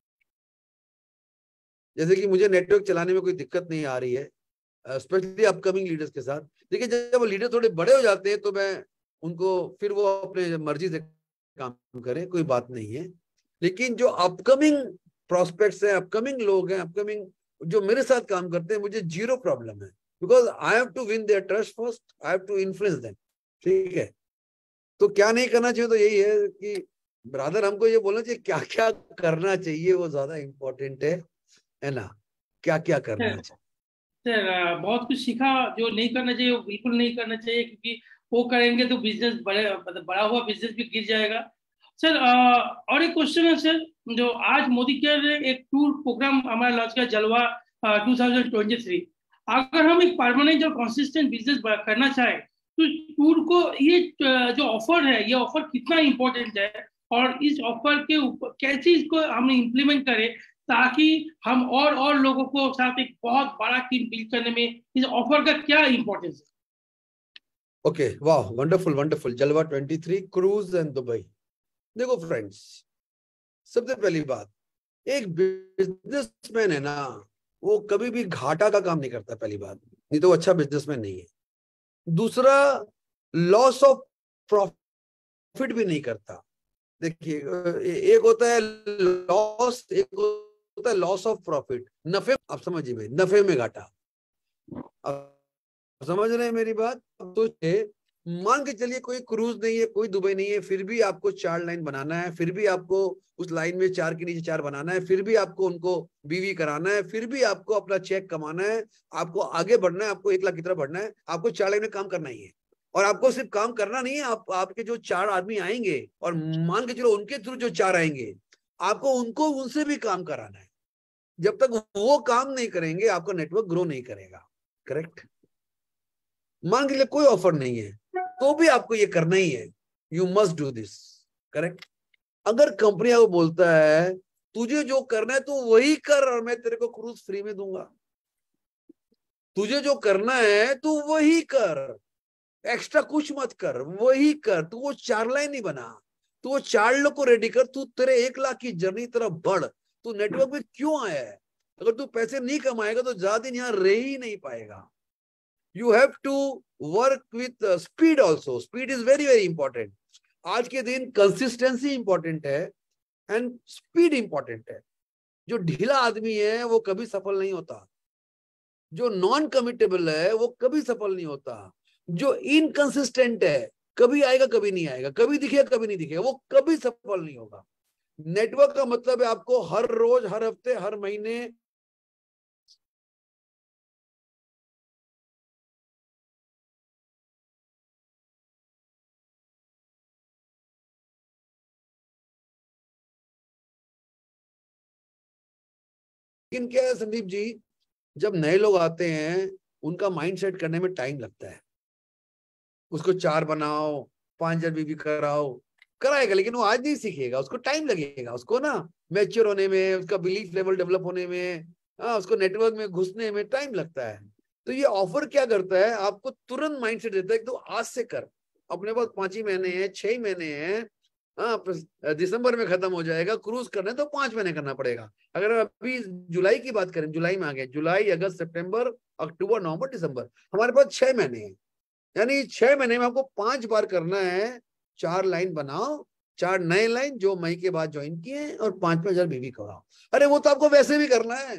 जैसे कि मुझे नेटवर्क चलाने में कोई दिक्कत नहीं आ रही है, स्पेशली अपकमिंग लीडर्स के साथ। देखिए जब लीडर थोड़े बड़े हो जाते हैं तो मैं उनको फिर वो अपने मर्जी से काम करें, कोई बात नहीं है। लेकिन जो अपकमिंग प्रोस्पेक्ट्स हैं, अपकमिंग लोग हैं, अपकमिंग जो मेरे साथ काम करते हैं, मुझे जीरो प्रॉब्लम है, because I have to win their trust first, I have to influence them. ठीक है, तो क्या नहीं करना चाहिए, तो यही है कि ब्रदर हमको ये बोलना चाहिए क्या क्या करना चाहिए, वो ज्यादा इंपॉर्टेंट है, है ना, क्या क्या करना चाहिए। सर बहुत कुछ सीखा, जो नहीं करना चाहिए वो बिल्कुल नहीं करना चाहिए, क्योंकि वो करेंगे तो बिजनेस बड़े मतलब बड़ा हुआ बिजनेस भी गिर जाएगा। सर और एक क्वेश्चन है सर, जो आज मोदी केयर ने एक टूर प्रोग्राम हमारा लॉन्च किया, जलवा टू थाउजेंड ट्वेंटी थ्री। अगर हम एक परमानेंट और कंसिस्टेंट बिजनेस करना चाहें तो टूर को ये जो ऑफर है, ये ऑफर कितना इम्पोर्टेंट है, और इस ऑफर के ऊपर कैसे इसको हम इम्प्लीमेंट करें ताकि हम और और लोगों को साथ एक बहुत बड़ा टीम बिल्ड करने में इस ऑफर का क्या इंपॉर्टेंस है। ओके, वाह, वंडरफुल वंडरफुल। जलवा twenty three cruise and Dubai. देखो फ्रेंड्स, सबसे पहली बात, एक बिजनेसमैन है ना, वो कभी भी घाटा का काम नहीं करता, पहली बात। नहीं तो वो अच्छा बिजनेसमैन नहीं है। दूसरा, लॉस ऑफ प्रॉफिट भी नहीं करता। देखिए, एक होता है लॉस, एक होता है लॉस ऑफ प्रॉफिट। नफे, आप समझिए भाई, नफे में घाटा। आप समझ रहे हैं मेरी बात? तो मान के चलिए कोई क्रूज नहीं है, कोई दुबई नहीं है, फिर भी आपको चार लाइन बनाना है, फिर भी आपको उस लाइन में चार के नीचे चार बनाना है, फिर भी आपको उनको बीवी कराना है, फिर भी आपको अपना चेक कमाना है, आपको आगे बढ़ना है, आपको एक लाख की तरफ बढ़ना है, आपको चार लाइन में काम करना ही है। और आपको सिर्फ काम करना नहीं है, आप आपके जो चार आदमी आएंगे और मान के चलो उनके थ्रू जो चार आएंगे, आपको उनको उनसे भी काम कराना है। जब तक वो काम नहीं करेंगे आपका नेटवर्क ग्रो नहीं करेगा। करेक्ट? मान के लिए कोई ऑफर नहीं है तो भी आपको ये करना ही है, you must do this. Correct? अगर कंपनी आपको बोलता है तुझे जो करना है तू वही कर और मैं तेरे को क्रूज फ्री में दूंगा, तुझे जो करना है तू वही कर, एक्स्ट्रा कुछ मत कर, वही कर, तू वो चार लाइन नहीं बना, तू वो चार लोग को रेडी कर, तू तेरे एक लाख की जर्नी तरफ बढ़। तू नेटवर्क में क्यों आया है? अगर तू पैसे नहीं कमाएगा तो ज्यादा दिन यहाँ रह ही नहीं पाएगा। You have to work with speed also. Speed is very very important. आज के दिन कंसिस्टेंसी इंपॉर्टेंट है एंड स्पीड इंपॉर्टेंट है। जो ढीला आदमी है वो कभी सफल नहीं होता, जो नॉन कमिटेबल है वो कभी सफल नहीं होता, जो इनकंसिस्टेंट है कभी आएगा कभी नहीं आएगा, कभी दिखेगा कभी नहीं दिखेगा, वो कभी सफल नहीं होगा। नेटवर्क का मतलब है आपको हर रोज, हर हफ्ते, हर महीने लेकिन क्या है संदीप जी, जब नए लोग आते हैं उनका माइंड सेट करने में टाइम लगता है। उसको चार बनाओ, पांच हजार बीबी कराओ, कराएगा लेकिन वो आज नहीं सीखेगा, उसको टाइम लगेगा, उसको ना मैच्योर होने में, उसका बिलीफ लेवल डेवलप होने में, हाँ, उसको नेटवर्क में घुसने में टाइम लगता है। तो ये ऑफर क्या करता है, आपको तुरंत माइंड सेट देता है कि तो आज से कर, अपने पास पांच ही महीने हैं, छह ही महीने हैं, हाँ, दिसंबर में खत्म हो जाएगा, क्रूज करना है तो पांच महीने करना पड़ेगा। अगर अभी जुलाई की बात करें, जुलाई में आ गए, जुलाई, अगस्त, सितंबर, अक्टूबर, नवंबर, दिसंबर, हमारे पास छह महीने हैं। यानी छह महीने में आपको पांच बार करना है। चार लाइन बनाओ, चार नए लाइन जो मई के बाद ज्वाइन किए, और पांच पांच हजार बीवी कराओ। अरे वो तो आपको वैसे भी करना है,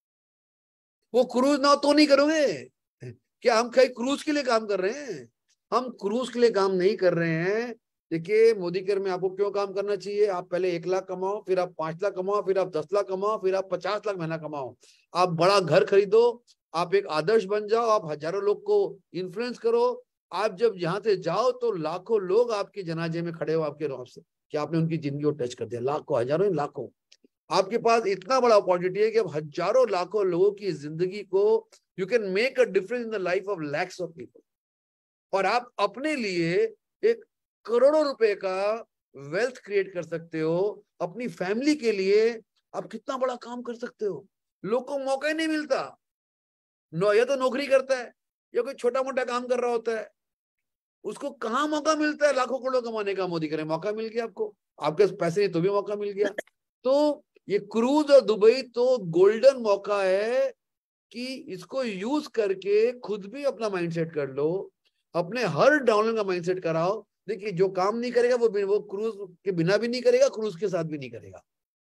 वो क्रूज ना तो नहीं करोगे क्या? हम कहीं क्रूज के लिए काम कर रहे हैं? हम क्रूज के लिए काम नहीं कर रहे हैं। देखिए, मोदी केयर में आपको क्यों काम करना चाहिए? आप पहले एक लाख कमाओ, फिर आप पांच लाख कमाओ, फिर आप दस लाख कमाओ, फिर आप पचास लाख महीना कमाओ, आप बड़ा घर खरीदो, आप एक आदर्श बन जाओ, आप हजारों लोग को इन्फ्लुएंस करो। आप जब यहाँ से जाओ तो लाखों लोग आपके जनाजे में खड़े हो आपके रोब से कि आपने उनकी जिंदगी को टच कर दिया। लाखों, हजारों, लाखों। आपके पास इतना बड़ा अपॉर्चुनिटी है कि आप हजारों लाखों लोगों की जिंदगी को, you can make a difference in the life of lakhs of people. और आप अपने लिए एक करोड़ों रुपए का वेल्थ क्रिएट कर सकते हो। अपनी फैमिली के लिए आप कितना बड़ा काम कर सकते हो। लोग को मौका ही नहीं मिलता, नो, या तो नौकरी करता है या कोई छोटा मोटा काम कर रहा होता है, उसको कहाँ मौका मिलता है लाखों करोड़ कमाने का? मोदी करे मौका मिल गया आपको, आपके पैसे नहीं तो भी मौका मिल गया। तो ये क्रूज और दुबई तो गोल्डन मौका है कि इसको यूज करके खुद भी अपना माइंडसेट कर लो, अपने हर डाउनलाइन का माइंडसेट कराओ। देखिए, जो काम नहीं करेगा वो वो क्रूज के बिना भी नहीं करेगा, क्रूज के साथ भी नहीं करेगा।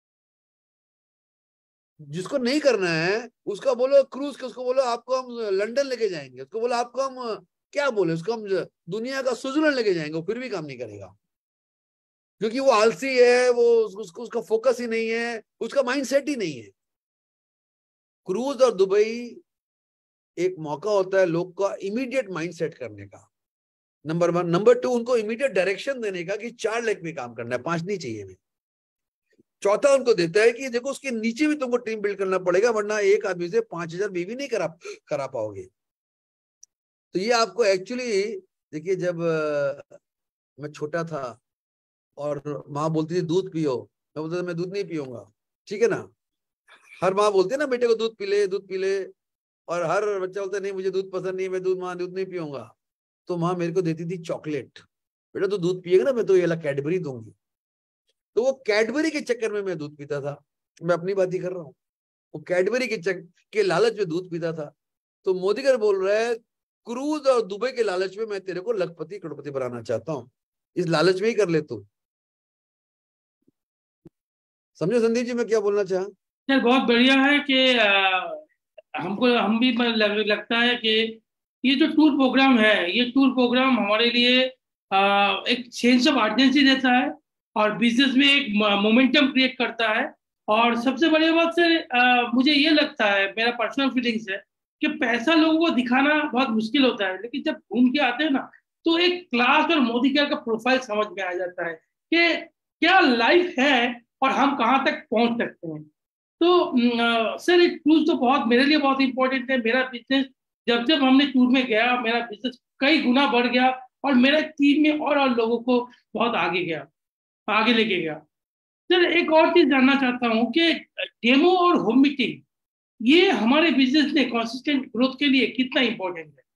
जिसको नहीं करना है उसका बोलो क्रूज के, उसको बोलो आपको हम लंदन लेके जाएंगे, उसको बोलो आपको हम क्या बोले, उसको हम दुनिया का स्विट्जरलैंड लेके जाएंगे, वो फिर भी काम नहीं करेगा, क्योंकि वो आलसी है, वो उसको उसका फोकस ही नहीं है, उसका माइंड सेट ही नहीं है। क्रूज और दुबई एक मौका होता है लोग का इमीडिएट माइंड सेट करने का, नंबर वन। नंबर टू, उनको इमीडिएट डायरेक्शन देने का कि चार लाख में काम करना है, पांच नहीं चाहिए हमें। चौथा, उनको देता है कि देखो उसके नीचे भी तुमको टीम बिल्ड करना पड़ेगा, वरना एक आदमी से पांच हजार बीवी नहीं करा करा पाओगे। तो ये आपको एक्चुअली, देखिए, जब मैं छोटा था और माँ बोलती थी दूध पियो, मैं बोलता था मैं दूध नहीं पीऊंगा, ठीक है ना। हर माँ बोलती है ना बेटे को दूध पी ले, दूध पी ले, और हर बच्चा बोलता है नहीं मुझे दूध पसंद नहीं, मैं दूध माँ दूध नहीं पीऊंगा। तो माँ मेरे को देती थी चॉकलेट, बेटा तो दूध पिएगा ना मैं तो ये वाला कैडबरी दूंगी। तो वो कैडबरी के चक्कर में मैं दूध पीता था, मैं अपनी बात ही कर रहा हूँ। वो कैडबरी के चक्कर के लालच में दूध पीता था। तो मोदी कर बोल रहा है क्रूज और दुबई के लालच में मैं तेरे को लखपति करोड़पति बनाना चाहता हूं, इस लालच में ही कर ले तू। समझो संदीप जी मैं क्या बोलना चाहा? सर बहुत बढ़िया है कि आ, हमको हम भी लग, लगता है कि ये जो टूर प्रोग्राम है, ये टूर प्रोग्राम हमारे लिए आ, एक सेंस ऑफ अर्जेंसी देता है और बिजनेस में एक मोमेंटम क्रिएट करता है। और सबसे बड़ी बात सर, मुझे ये लगता है, मेरा पर्सनल फीलिंग्स है कि पैसा लोगों को दिखाना बहुत मुश्किल होता है, लेकिन जब घूम के आते हैं ना तो एक क्लास और मोदी केयर का प्रोफाइल समझ में आ जाता है कि क्या लाइफ है और हम कहाँ तक पहुंच सकते हैं। तो सर एक टूर तो बहुत मेरे लिए बहुत इंपॉर्टेंट है। मेरा बिजनेस जब जब हमने टूर में गया, मेरा बिजनेस कई गुना बढ़ गया और मेरा टीम में और और लोगों को बहुत आगे गया, आगे लेके गया। सर एक और चीज जानना चाहता हूँ कि डेमो और होम मीटिंग ये हमारे बिजनेस में कंसिस्टेंट ग्रोथ के लिए कितना इंपॉर्टेंट है?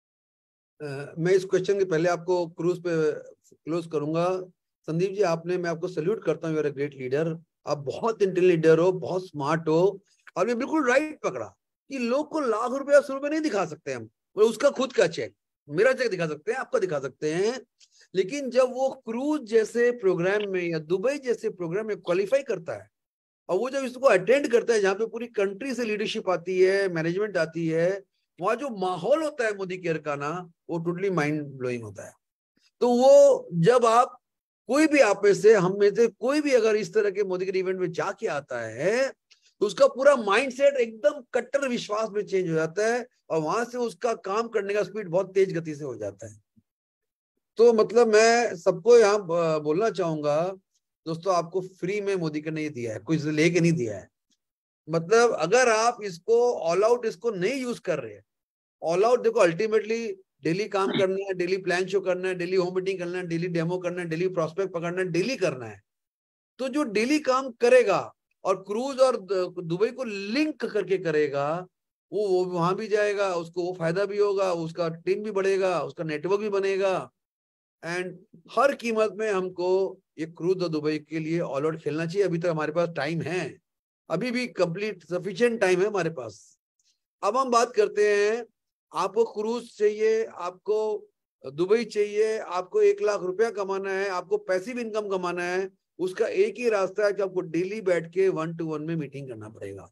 uh, मैं इस क्वेश्चन के पहले आपको क्रूज पे क्लोज करूंगा। संदीप जी आपने, मैं आपको सैल्यूट करता हूँ, you are a great leader. आप बहुत इंटेलिजेंट लीडर हो, बहुत स्मार्ट हो, और मैं बिल्कुल राइट पकड़ा कि लोग को लाख रुपया सौ रुपये नहीं दिखा सकते हम, उसका खुद का चेक, मेरा चेक दिखा सकते हैं, आपका दिखा सकते हैं, लेकिन जब वो क्रूज जैसे प्रोग्राम में या दुबई जैसे प्रोग्राम में क्वालिफाई करता है और वो जब इसको अटेंड करता है जहां पे पूरी कंट्री से लीडरशिप आती है, मैनेजमेंट आती है, वहां जो माहौल होता है मोदी केयर का ना, वो टोटली माइंड ब्लोइंग होता है। तो वो जब आप कोई भी आप में से, हम में से कोई भी अगर इस तरह के मोदी केयर इवेंट में जाके आता है तो उसका पूरा माइंडसेट एकदम कट्टर विश्वास में चेंज हो जाता है और वहां से उसका काम करने का स्पीड बहुत तेज गति से हो जाता है। तो मतलब मैं सबको यहाँ बोलना चाहूंगा दोस्तों, आपको फ्री में मोदी केयर नहीं दिया है, कुछ लेके नहीं दिया है। मतलब अगर आप इसको ऑल आउट इसको नहीं यूज कर रहे हैं, ऑल आउट देखो अल्टीमेटली डेली काम करना है, डेली प्लान शो करना है, डेली होम मीटिंग करना है, डेली डेमो करना है, डेली प्रोस्पेक्ट पकड़ना है, डेली करना है। तो जो डेली काम करेगा और क्रूज और दुबई को लिंक करके करेगा, वो वो वहां भी जाएगा, उसको वो फायदा भी होगा, उसका टीम भी बढ़ेगा, उसका नेटवर्क भी बनेगा। एंड हर कीमत में हमको ये क्रूज और दुबई के लिए ऑल आउट खेलना चाहिए। अभी तक हमारे पास टाइम है, अभी भी कंप्लीट सफिशिएंट टाइम है हमारे पास। अब हम बात करते हैं, आपको क्रूज चाहिए, आपको दुबई चाहिए, आपको एक लाख रुपया कमाना है, आपको पैसिव इनकम कमाना है, उसका एक ही रास्ता है कि आपको डेली बैठ के वन टू वन में मीटिंग करना पड़ेगा।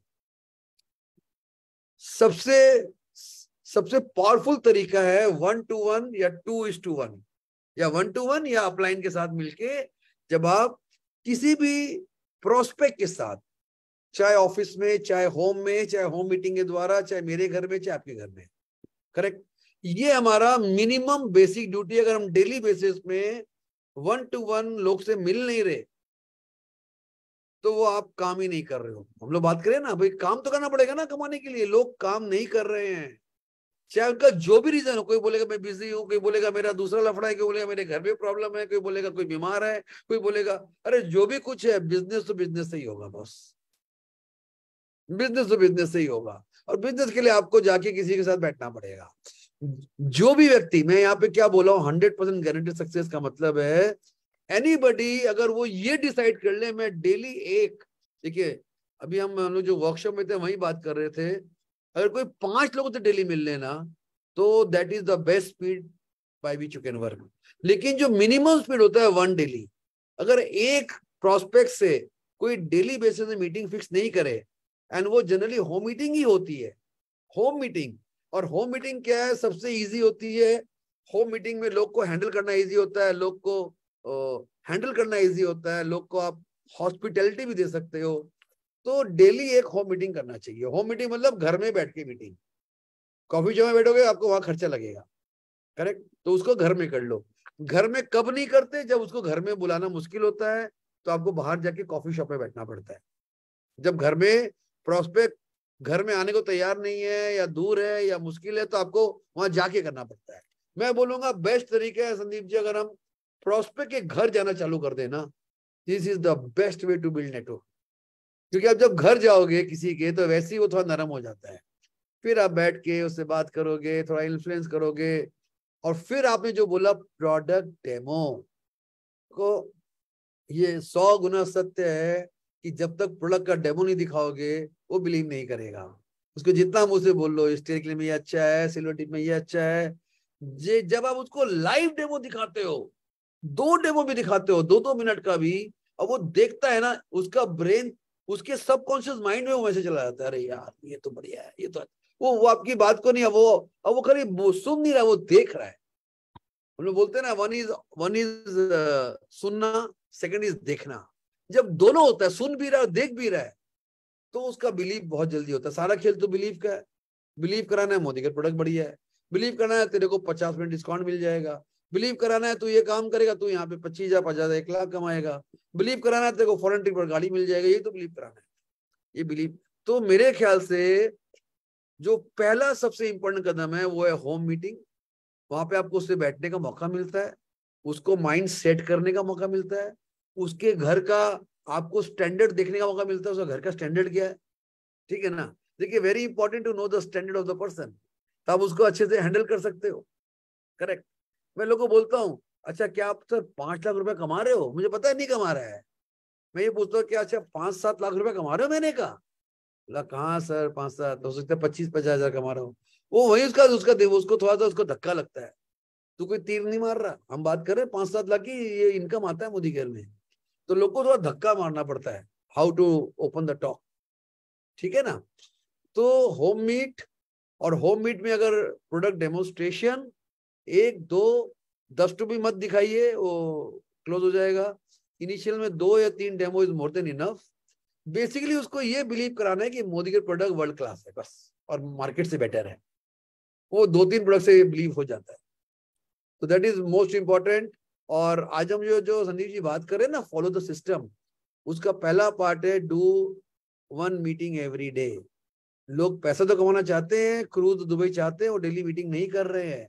सबसे सबसे पावरफुल तरीका है वन टू वन या टू इज टू वन या वन टू वन या अपलाइन के साथ मिलके, जब आप किसी भी प्रोस्पेक्ट के साथ, चाहे ऑफिस में, चाहे होम में, चाहे होम मीटिंग के द्वारा, चाहे मेरे घर में, चाहे आपके घर में, करेक्ट, ये हमारा मिनिमम बेसिक ड्यूटी। अगर हम डेली बेसिस में वन टू वन लोग से मिल नहीं रहे तो वो आप काम ही नहीं कर रहे हो। हम लोग बात करें ना भाई, काम तो करना पड़ेगा ना कमाने के लिए, लोग काम नहीं कर रहे हैं, चाहे उनका जो भी रीजन हो। कोई बोलेगा मैं बिजी हूँ, कोई बोलेगा मेरा दूसरा लफड़ा है, कोई बोलेगा मेरे घर में प्रॉब्लम है, कोई बोलेगा कोई बीमार है, कोई बोलेगा, अरे जो भी कुछ है, बिजनेस तो बिजनेस से ही होगा बस, बिजनेस तो बिजनेस से ही होगा। और बिजनेस के लिए आपको जाके किसी के साथ बैठना पड़ेगा। जो भी व्यक्ति, मैं यहाँ पे क्या बोला हूँ, हंड्रेड परसेंट गारंटेड सक्सेस का मतलब है एनीबडी अगर वो ये डिसाइड कर ले मैं डेली एक, देखिए अभी हम लोग जो वर्कशॉप में थे वही बात कर रहे थे, अगर कोई पांच लोगों से डेली मिल लेना तो that is the best speed by which you can work. लेकिन जो मिनिमम स्पीड होता है वन डेली, अगर एक प्रोस्पेक्ट से कोई डेली बेसिस में मीटिंग फिक्स नहीं करे, एंड वो जनरली होम मीटिंग ही होती है, होम मीटिंग। और होम मीटिंग क्या है, सबसे इजी होती है। होम मीटिंग में लोग को हैंडल करना इजी होता है, लोग को हैंडल uh, करना इजी होता है, लोग को आप हॉस्पिटैलिटी भी दे सकते हो। तो डेली एक होम मीटिंग करना चाहिए। होम मीटिंग मतलब घर में बैठ के मीटिंग, कॉफी शॉप में बैठोगे आपको वहां खर्चा लगेगा, करेक्ट, तो उसको घर में कर लो। घर में कब नहीं करते, जब उसको घर में बुलाना मुश्किल होता है तो आपको बाहर जाके कॉफी शॉप में बैठना पड़ता है। जब घर में प्रोस्पेक्ट घर में आने को तैयार नहीं है या दूर है या मुश्किल है तो आपको वहां जाके करना पड़ता है। मैं बोलूंगा बेस्ट तरीका है संदीप जी, अगर हम प्रोस्पेक्ट के घर जाना चालू कर देना, this is the best way to build network. क्योंकि आप जब घर जाओगे किसी के तो वैसे ही वो थोड़ा नरम हो जाता है, फिर आप बैठ के उससे बात करोगे, थोड़ा इन्फ्लुएंस करोगे, और फिर आपने जो बोला प्रोडक्ट डेमो को, ये सौ गुना सत्य है कि जब तक प्रोडक्ट का डेमो नहीं दिखाओगे वो बिलीव नहीं करेगा। उसको जितना मुंह से बोल लो स्टील के लिए ये अच्छा है, सिल्वर टिप में ये अच्छा है, जे जब आप उसको लाइव डेमो दिखाते हो, दो डेमो भी दिखाते हो, दो दो मिनट का भी, और वो देखता है ना, उसका ब्रेन, उसके सबकॉन्शियस माइंड में वो मैसेज चला जाता है, अरे यार ये तो बढ़िया है, ये तो वो वो आपकी बात को नहीं, वो अब वो खाली सुन नहीं रहा, वो देख रहा है। हम लोग बोलते हैं ना, वन इज वन इज सुनना, सेकंड इज देखना। जब दोनों होता है, सुन भी रहा है देख भी रहा है, तो उसका बिलीव बहुत जल्दी होता है। सारा खेल तो बिलीव का है। बिलीव कराना है मोदी का प्रोडक्ट बढ़िया है, बिलीव करना है तेरे को पचास मिनट डिस्काउंट मिल जाएगा, बिलीव कराना है तू ये काम करेगा तू यहाँ पे पच्चीस हजार पचास एक लाख कमाएगा, बिलीव कराना है तेरे को फॉरेन ट्रिप पर गाड़ी मिल जाएगा, ये तो बिलीव कराना है, ये बिलीव। तो मेरे ख्याल से जो पहला सबसे इंपॉर्टेंट कदम है वो है होम मीटिंग। वहां पे आपको उससे बैठने का मौका मिलता है, उसको माइंड सेट करने का मौका मिलता है, उसके घर का आपको स्टैंडर्ड देखने का मौका मिलता है, उसका घर का स्टैंडर्ड क्या है, ठीक है ना। देखिए very important to know the standard of the person, तब उसको अच्छे से हैंडल कर सकते हो। करेक्ट। मैं लोगों को बोलता हूँ, अच्छा क्या आप सर पांच लाख रुपए कमा रहे हो? मुझे पता है नहीं कमा रहा है। मैं ये पूछता हूँ क्या अच्छा पांच सात लाख रुपए कमा रहे हो महीने का? बोला कहाँ सर पांच सात, हो सकता है पच्चीस पचास हजार कमा रहा हूँ। वो वही उसका उसका उसको थोड़ा सा उसको धक्का लगता है, तू कोई तीर नहीं मार रहा, हम बात कर रहे हैं पांच सात लाख की ये इनकम आता है मोदी केयर में, तो लोग को थोड़ा धक्का मारना पड़ता है, how to open the talk, ठीक है ना। तो होम मीट, और होम मीट में अगर प्रोडक्ट डेमोन्स्ट्रेशन एक दो दस टू भी मत दिखाइए, वो क्लोज हो जाएगा। इनिशियल में दो या तीन demo is more than enough. Basically उसको ये बिलीव कराना है कि मोदी के प्रोडक्ट वर्ल्ड क्लास है बस, और मार्केट से बेटर है, वो दो तीन प्रोडक्ट से बिलीव हो जाता है। तो दैट इज मोस्ट इंपॉर्टेंट। और आज हम जो जो संदीप जी बात कर रहे हैं ना, फॉलो द सिस्टम, उसका पहला पार्ट है do one meeting every day. लोग पैसा तो कमाना चाहते हैं, क्रूज दुबई चाहते हैं, वो डेली मीटिंग नहीं कर रहे हैं।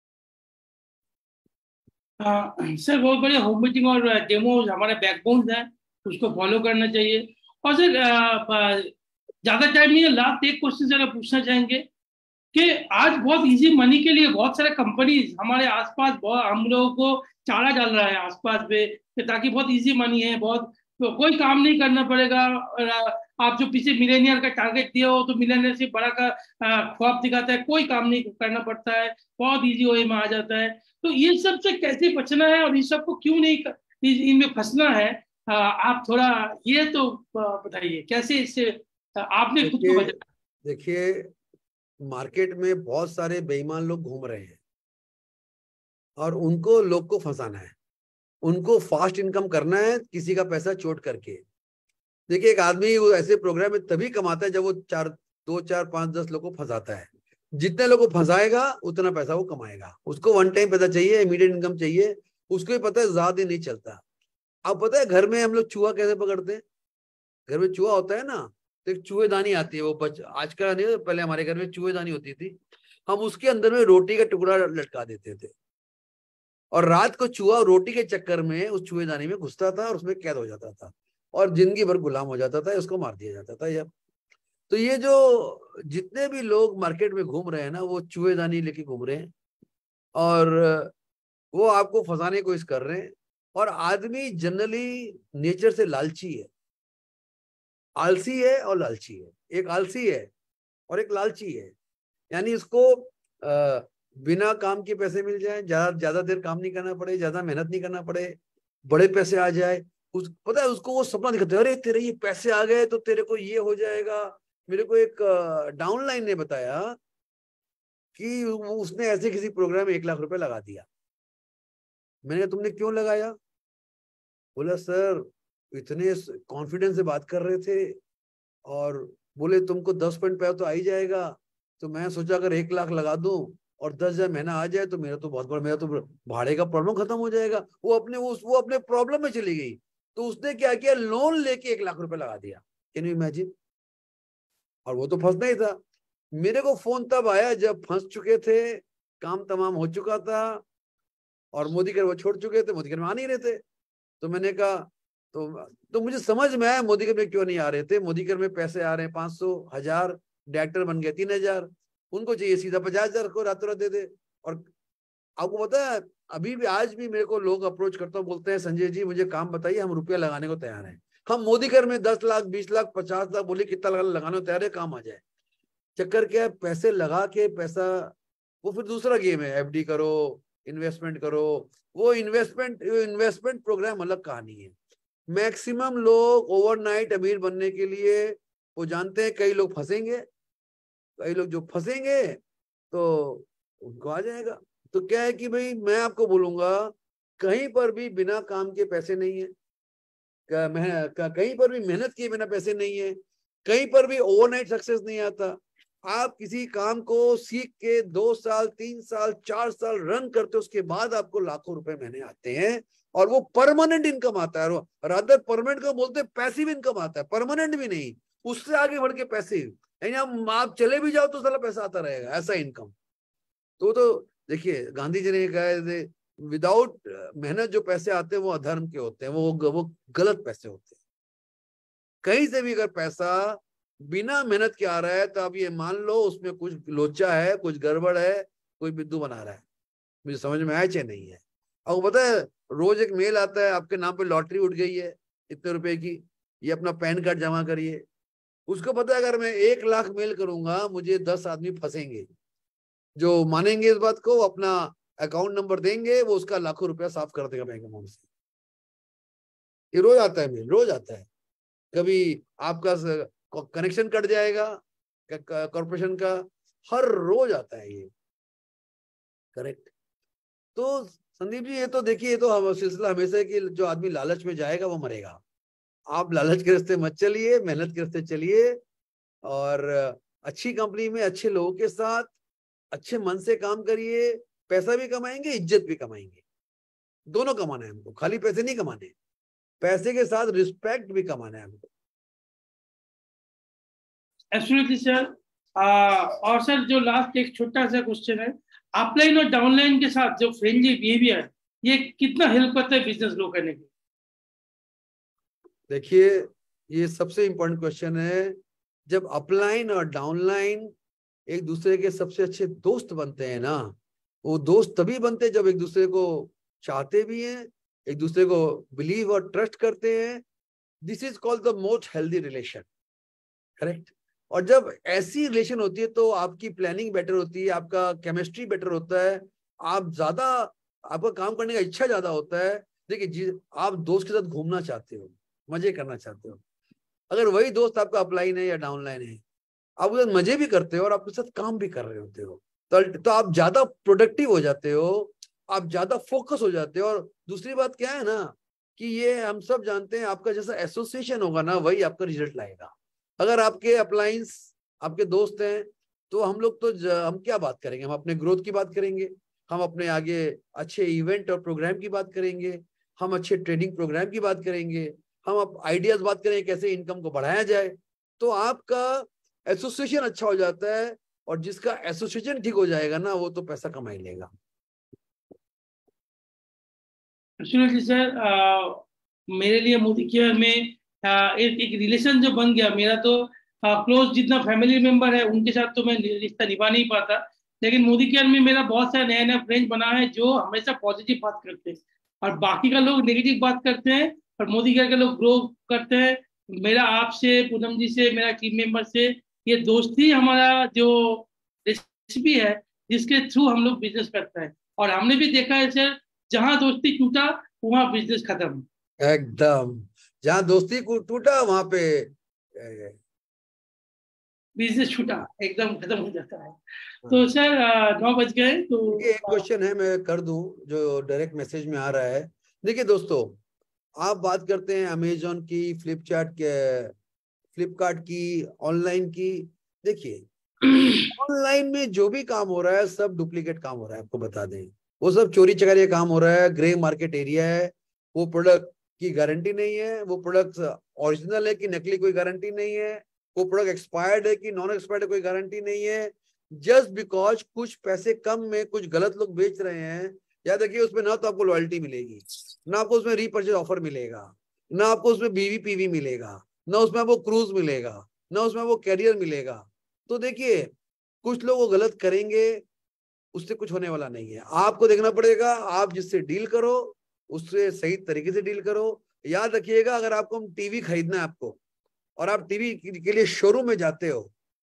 सर बहुत बढ़िया, होम मीटिंग और डेमोज हमारे बैकबोन है, उसको फॉलो करना चाहिए। और सर ज्यादा टाइम नहीं है, लास्ट एक क्वेश्चन जरा पूछना चाहेंगे कि आज बहुत इजी मनी के लिए बहुत सारे कंपनीज हमारे आसपास बहुत हम लोगों को चारा डाल रहा है आसपास पे, ताकि बहुत इजी मनी है, बहुत तो कोई काम नहीं करना पड़ेगा। आप जो पीछे मिलेनियर का टारगेट दिया हो तो मिलेनियर से बड़ा का ख्वाब दिखाता है, कोई काम नहीं करना पड़ता है, बहुत इजी वे में आ जाता है। तो ये सब से कैसे बचना है और इस सब को क्यों नहीं इनमें फंसना है, आप थोड़ा ये तो बताइए कैसे इससे आपने खुद को बचाया। देखिए मार्केट में बहुत सारे बेईमान लोग घूम रहे हैं और उनको लोग को फंसाना है, उनको फास्ट इनकम करना है किसी का पैसा चोट करके। देखिए एक आदमी वो ऐसे प्रोग्राम में तभी कमाता है जब वो चार दो चार पांच दस लोग को फंसाता है। जितने लोगों को फंसाएगा उतना पैसा वो कमाएगा। उसको वन टाइम पैसा चाहिए, इमीडिएट इनकम चाहिए, उसको ही पता है ज्यादा दिन नहीं चलता। अब पता है घर में हम लोग चूहा कैसे पकड़ते हैं? घर में चूहा होता है ना, तो एक चूहेदानी आती है, वो बच आजकल नहीं, पहले हमारे घर में चूहेदानी होती थी, हम उसके अंदर में रोटी का टुकड़ा लटका देते थे और रात को चूहा रोटी के चक्कर में उस चूहेदानी में घुसता था और उसमें कैद हो जाता था और जिंदगी भर गुलाम हो जाता था, उसको मार दिया जाता था। जब तो ये जो जितने भी लोग मार्केट में घूम रहे हैं ना, वो चूहेदानी लेके घूम रहे हैं और वो आपको फंसाने की कोशिश कर रहे हैं। और आदमी जनरली नेचर से लालची है, आलसी है और लालची है। एक आलसी है और एक लालची है, यानी इसको आ, बिना काम के पैसे मिल जाए, ज्यादा ज्यादा देर काम नहीं करना पड़े, ज्यादा मेहनत नहीं करना पड़े, बड़े पैसे आ जाए। उस पता है उसको वो सपना दिखाते, अरे तेरे ये पैसे आ गए तो तेरे को ये हो जाएगा। मेरे को एक डाउनलाइन ने बताया कि उसने ऐसे किसी प्रोग्राम में एक लाख रुपए लगा दिया। मैंने कहा तुमने क्यों लगाया? बोला सर इतने कॉन्फिडेंस से बात कर रहे थे और बोले तुमको दस पॉइंट पे तो आ ही जाएगा, तो मैं सोचा अगर एक लाख लगा दूं और दस हजार महीना आ जाए तो मेरा तो बहुत बड़ा, मेरा तो भाड़े का प्रॉब्लम खत्म हो जाएगा। वो अपने वो, वो अपने प्रॉब्लम में चली गई, तो उसने क्या किया, लोन लेके एक लाख रुपए लगा दिया। Can you imagine? और वो तो फंसना ही था। मेरे को फोन तब आया जब फंस चुके थे, काम तमाम हो चुका था और मोदी कर वो छोड़ चुके थे, मोदी कर में आ नहीं रहे थे। तो मैंने कहा तो तो मुझे समझ में आया मोदी कर में क्यों नहीं आ रहे थे। मोदी कर में पैसे आ रहे हैं पांच सौ हजार, डायरेक्टर बन गए तीन हजार, उनको चाहिए सीधा पचास हजार को रातों रात दे दे। और आपको पता है अभी भी आज भी मेरे को लोग अप्रोच करते हैं, बोलते हैं संजय जी मुझे काम बताइए, हम रुपया लगाने को तैयार हैं। हम मोदी कर में दस लाख बीस लाख पचास लाख बोले कितना लगाने को तैयार है, काम आ जाए। चक्कर क्या है, पैसे लगा के पैसा, वो फिर दूसरा गेम है, एफडी करो, इन्वेस्टमेंट करो, वो इन्वेस्टमेंट इन्वेस्टमेंट प्रोग्राम अलग कहानी है। मैक्सिमम लोग ओवरनाइट अमीर बनने के लिए वो जानते हैं, कई लोग फंसेंगे, कई लोग जो फंसेंगे तो उनको आ जाएगा। तो क्या है कि भाई मैं आपको बोलूंगा, कहीं पर भी बिना काम के पैसे नहीं है, कहीं पर भी मेहनत किए बिना पैसे नहीं है, कहीं पर भी ओवरनाइट सक्सेस नहीं आता। आप किसी काम को सीख के दो साल तीन साल चार साल रन करते, उसके बाद आपको लाखों रुपए महीने आते हैं, और वो परमानेंट इनकम आता है। रादर परमानेंट को बोलते हैं पैसिव इनकम आता है, परमानेंट भी नहीं, उससे आगे बढ़ के पैसिव, यानी आप चले भी जाओ तो सारा पैसा आता रहेगा, ऐसा इनकम। तो तो देखिए गांधी जी ने कहा, विदाउट मेहनत जो पैसे आते हैं वो अधर्म के होते हैं, वो वो गलत पैसे होते हैं। कहीं से भी अगर पैसा बिना मेहनत के आ रहा है तो आप ये मान लो उसमें कुछ लोचा है, कुछ गड़बड़ है, कोई बिद्दू बना रहा है। मुझे समझ में आया चाहे नहीं है। और पता है रोज एक मेल आता है, आपके नाम पे लॉटरी उठ गई है इतने रुपए की, ये अपना पैन कार्ड जमा करिए। उसको पता है अगर मैं एक लाख मेल करूंगा मुझे दस आदमी फंसेंगे, जो मानेंगे इस बात को, अपना अकाउंट नंबर देंगे, वो उसका लाखों रुपया साफ कर देगा बैंक अकाउंट से। ये रोज आता है मेल, रोज आता है। कभी आपका कनेक्शन कट जाएगा कॉर्पोरेशन का, हर रोज आता है ये, करेक्ट। तो संदीप जी ये तो देखिए, ये तो हम सिलसिला हमेशा है कि जो आदमी लालच में जाएगा वो मरेगा। आप लालच के रास्ते मत चलिए, मेहनत के रास्ते चलिए, और अच्छी कंपनी में अच्छे लोगों के साथ अच्छे मन से काम करिए। पैसा भी कमाएंगे, इज्जत भी कमाएंगे, दोनों कमाना है हमको। खाली पैसे नहीं कमाने, पैसे के साथ रिस्पेक्ट भी कमाना है हमको। Absolutely sir. और सर जो लास्ट एक छोटा सा क्वेश्चन है, अपलाइन और डाउनलाइन के साथ जो फ्रेंडली बिहेवियर है ये कितना हेल्प करता है बिजनेस ग्रो करने के? देखिए ये सबसे इंपॉर्टेंट क्वेश्चन है। जब अपलाइन और डाउनलाइन एक दूसरे के सबसे अच्छे दोस्त बनते हैं ना, वो दोस्त तभी बनते हैं जब एक दूसरे को चाहते भी हैं, एक दूसरे को बिलीव और ट्रस्ट करते हैं। This is called the most healthy relation, correct. और जब ऐसी रिलेशन होती है तो आपकी प्लानिंग बेटर होती है, आपका केमिस्ट्री बेटर होता है, आप ज्यादा, आपका काम करने का इच्छा ज्यादा होता है। देखिए जी, आप दोस्त के साथ घूमना चाहते हो, मजे करना चाहते हो, अगर वही दोस्त आपका अपलाइन है या डाउनलाइन है, आप उसके साथ मजे भी करते हो और आपके साथ काम भी कर रहे होते हो, तो, तो आप ज्यादा प्रोडक्टिव हो जाते हो, आप ज्यादा फोकस हो जाते हो। और दूसरी बात क्या है ना कि ये हम सब जानते हैं, आपका जैसा एसोसिएशन होगा ना वही आपका रिजल्ट लाएगा। अगर आपके अपलाइंस आपके दोस्त हैं तो हम लोग तो हम क्या बात करेंगे, हम अपने ग्रोथ की बात करेंगे, हम अपने आगे अच्छे इवेंट और प्रोग्राम की बात करेंगे, हम अच्छे ट्रेडिंग प्रोग्राम की बात करेंगे, हम अब आइडियाज बात करेंगे कैसे इनकम को बढ़ाया जाए। तो आपका एसोसिएशन अच्छा हो जाता है, और जिसका एसोसिएशन ठीक हो जाएगा ना वो तो पैसा कमा ही लेगा। Absolutely sir. मेरे लिए मोदी केयर में Uh, एक एक रिलेशन जो बन गया मेरा, तो क्लोज uh, जितना फैमिली मेंबर है उनके साथ तो मैं रिश्ता निभा नहीं पाता, लेकिन मोदी केयर में मेरा बहुत सारे नए नए फ्रेंड्स बना है जो हमेशा पॉजिटिव बात करते हैं, और बाकी का लोग नेगेटिव बात करते हैं, और मोदी केयर के लोग ग्रो करते हैं। मेरा आपसे, पूनम जी से, मेरा टीम मेंबर से ये दोस्ती हमारा जो रेसिपी है जिसके थ्रू हम लोग बिजनेस करते हैं, और हमने भी देखा है सर जहाँ दोस्ती टूटा वहाँ बिजनेस खत्म। एकदम, जहाँ दोस्ती को टूटा वहां पे बिजनेस छूटा, एकदम खत्म हो जाता है। तो सर नौ बज गए, तो एक क्वेश्चन है मैं कर दूं जो डायरेक्ट मैसेज में आ रहा है। देखिए दोस्तों, आप बात करते हैं अमेजोन की, फ्लिपचार्ट के, फ्लिपकार्ट की, ऑनलाइन की। देखिए ऑनलाइन में जो भी काम हो रहा है सब डुप्लीकेट काम हो रहा है, आपको बता दें, वो सब चोरी चकारी काम हो रहा है, ग्रे मार्केट एरिया है। वो प्रोडक्ट की गारंटी नहीं है, वो प्रोडक्ट ओरिजिनल है कि नकली कोई गारंटी नहीं है, वो प्रोडक्ट एक्सपायर्ड है कि नॉन एक्सपायर्ड कोई गारंटी नहीं है। जस्ट बिकॉज कुछ पैसे कम में कुछ गलत लोग बेच रहे हैं, याद रखिए उसमें ना तो आपको लॉयल्टी मिलेगी, ना आपको उसमें रीपर्चेज ऑफर मिलेगा, ना आपको उसमें बीवी पीवी मिलेगा, ना उसमें आपको क्रूज मिलेगा, ना उसमें आपको कैरियर मिलेगा। तो देखिए कुछ लोग वो गलत करेंगे, उससे कुछ होने वाला नहीं है। आपको देखना पड़ेगा, आप जिससे डील करो उससे सही तरीके से डील करो। याद रखिएगा, अगर आपको हम टीवी खरीदना है आपको, और आप टीवी के लिए शोरूम में जाते हो,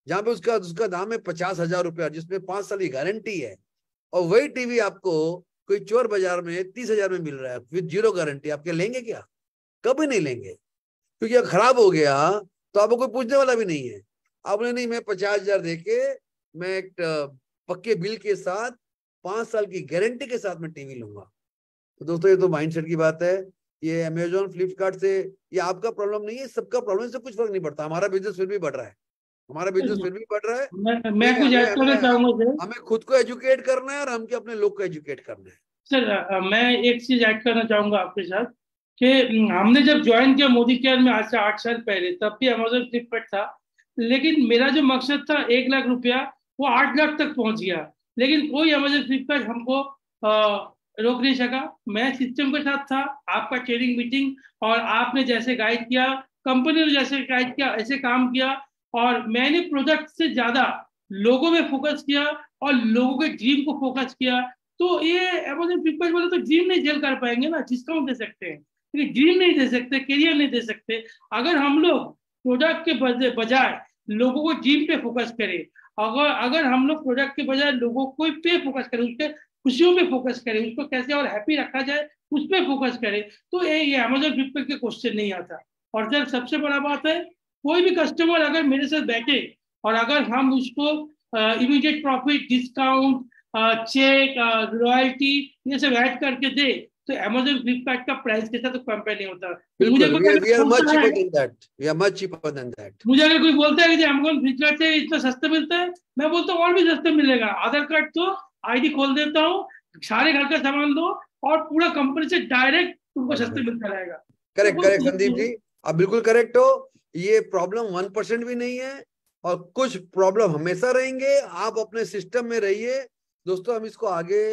जहां पे उसका उसका दाम है पचास हजार रुपया, जिसमें पांच साल की गारंटी है, और वही टीवी आपको कोई चोर बाजार में तीस हजार में मिल रहा है विद जीरो गारंटी, आपके लेंगे क्या? कभी नहीं लेंगे, क्योंकि अगर खराब हो गया तो आपको कोई पूछने वाला भी नहीं है। आपने नहीं, मैं पचास हजार देके मैं एक पक्के बिल के साथ पांच साल की गारंटी के साथ मैं टीवी लूंगा। तो दोस्तों ये तो माइंडसेट की बात है। ये अमेजोन फ्लिपकार्ट से ये आपका प्रॉब्लम नहीं है, सबका प्रॉब्लम, इससे कुछ फर्क नहीं पड़ता। हमारा बिजनेस फिर भी बढ़ रहा है, हमारा बिजनेस फिर भी बढ़ रहा है। मैं, मैं कुछ ऐड करना चाहूंगा सर। हमें खुद को एजुकेट करना है और हम के अपने लोग को एजुकेट करना है। सर मैं एक चीज ऐड करना चाहूंगा आपके साथ कि हमने जब ज्वाइन किया मोदी केयर में आज से आठ साल पहले, तब भी अमेजोन फ्लिपकार्ट था, लेकिन मेरा जो मकसद था एक लाख रुपया वो आठ लाख तक पहुंच गया, लेकिन कोई अमेजोन फ्लिपकार्ट हमको आ, रोक नहीं सका। मैं सिस्टम के साथ था, आपका ट्रेनिंग मीटिंग और आपने जैसे गाइड किया, कंपनी ने जैसे गाइड किया, ऐसे काम किया, और मैंने प्रोडक्ट से ज्यादा लोगों में फोकस किया और लोगों के ड्रीम को फोकस किया। तो ये अमेजोन फ्लिपकार्ट वाले तो ड्रीम नहीं झेल कर पाएंगे ना, डिस्काउंट दे सकते हैं लेकिन ड्रीम नहीं दे सकते, करियर नहीं दे सकते। अगर हम लोग प्रोडक्ट के बजाय लोगों को ड्रीम पे फोकस करें, अगर अगर हम लोग प्रोडक्ट के बजाय लोगों को पे फोकस करें, उसके खुशियों पे फोकस करें, उसको कैसे और हैप्पी रखा जाए उस पर फोकस करें, तो ये अमेजोन फ्लिपकार्ट के क्वेश्चन नहीं आता। और सर सबसे बड़ा बात है, कोई भी कस्टमर अगर मेरे साथ बैठे और अगर हम उसको immediate profit, discount, cheque, royalty ये सब ऐड करके दे, तो अमेजोन फ्लिपकार्ट का प्राइस के साथ तो कंपेयर नहीं होता। मुझे we are, we are much cheaper than that. We are much cheaper than that. मुझे अगर कोई बोलता है कि अमेजोन फ्लिपकार्ट से इतना सस्ता मिलता है, मैं बोलता हूँ और भी सस्ता मिलेगा। आधार कार्ड तो आईडी खोल देता हूँ, सारे घर का सामान दो और पूरा कंपनी से डायरेक्ट तुमको सस्ते मिलता रहेगा। करेक्ट करेक्ट संदीप जी, आप बिल्कुल करेक्ट हो। ये प्रॉब्लम वन परसेंट भी नहीं है और कुछ प्रॉब्लम हमेशा रहेंगे। आप अपने सिस्टम में रहिए। दोस्तों हम इसको आगे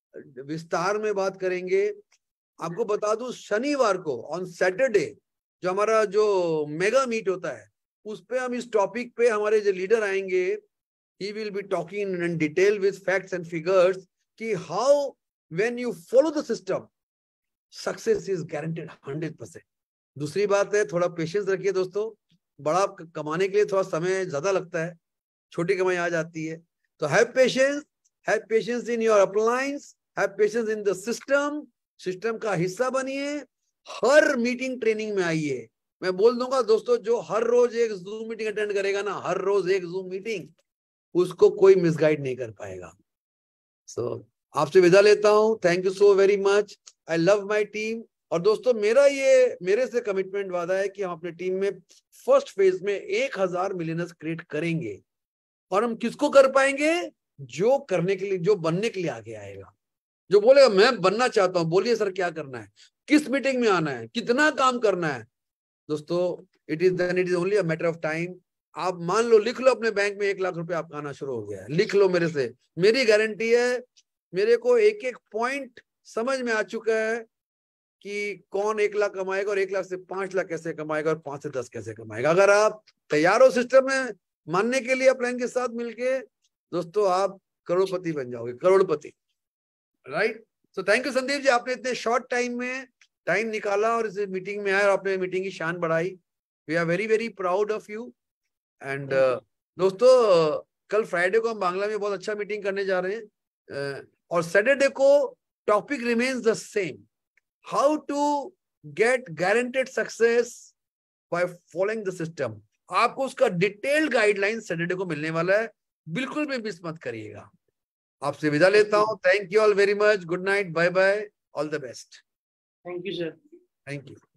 विस्तार में बात करेंगे। आपको बता दूं, शनिवार को ऑन सैटरडे जो हमारा जो मेगा मीट होता है, उस पे हम इस टॉपिक पे हमारे जो लीडर आएंगे, he will be talking in detail with facts and figures कि how when you follow the system success is guaranteed hundred percent. दूसरी बात है, थोड़ा पेशेंस रखिए दोस्तों। बड़ा कमाने के लिए थोड़ा समय ज्यादा लगता है, छोटी कमाई आ जाती है। तो have patience, have patience in your appliance, have patience in the system. System का हिस्सा बनिए, हर मीटिंग ट्रेनिंग में आइए। मैं बोल दूंगा दोस्तों, जो हर रोज एक जूम मीटिंग अटेंड करेगा ना, हर रोज एक जूम मीटिंग, उसको कोई मिसगाइड नहीं कर पाएगा। सो so, आपसे विदा लेता हूं। Thank you so very much. I love my team. और दोस्तों मेरा ये मेरे से कमिटमेंट वादा है कि हम अपने टीम में फर्स्ट फेज में एक हजार मिलियनर्स क्रिएट करेंगे। और हम किसको कर पाएंगे? जो करने के लिए, जो बनने के लिए आगे आएगा, जो बोलेगा मैं बनना चाहता हूं, बोलिए सर क्या करना है, किस मीटिंग में आना है, कितना काम करना है। दोस्तों it is then it is only a matter of time. आप मान लो, लिख लो अपने बैंक में एक लाख रुपए आपका आना शुरू हो गया है, लिख लो मेरे से, मेरी गारंटी है। मेरे को एक एक पॉइंट समझ में आ चुका है कि कौन एक लाख कमाएगा और एक लाख से पांच लाख कैसे कमाएगा और पांच से दस कैसे कमाएगा। अगर आप तैयार हो सिस्टम में मानने के लिए प्लान के साथ मिलके, दोस्तों आप करोड़पति बन जाओगे, करोड़पति। Right. So thank you Sandeep ji, आपने इतने शॉर्ट टाइम में टाइम निकाला और इस मीटिंग में आए और आपने मीटिंग की शान बढ़ाई। We are very very proud of you. And दोस्तों uh, कल फ्राइडे को हम बांग्ला में बहुत अच्छा मीटिंग करने जा रहे हैं, uh, और सैटरडे को topic remains the same, how to get guaranteed success by following the system. आपको उसका डिटेल्ड गाइडलाइन सैटरडे को मिलने वाला है, बिल्कुल भी मिस मत करिएगा। आपसे विदा लेता हूं। Thank you all very much. Good night, bye bye, all the best. Thank you sir. Thank you.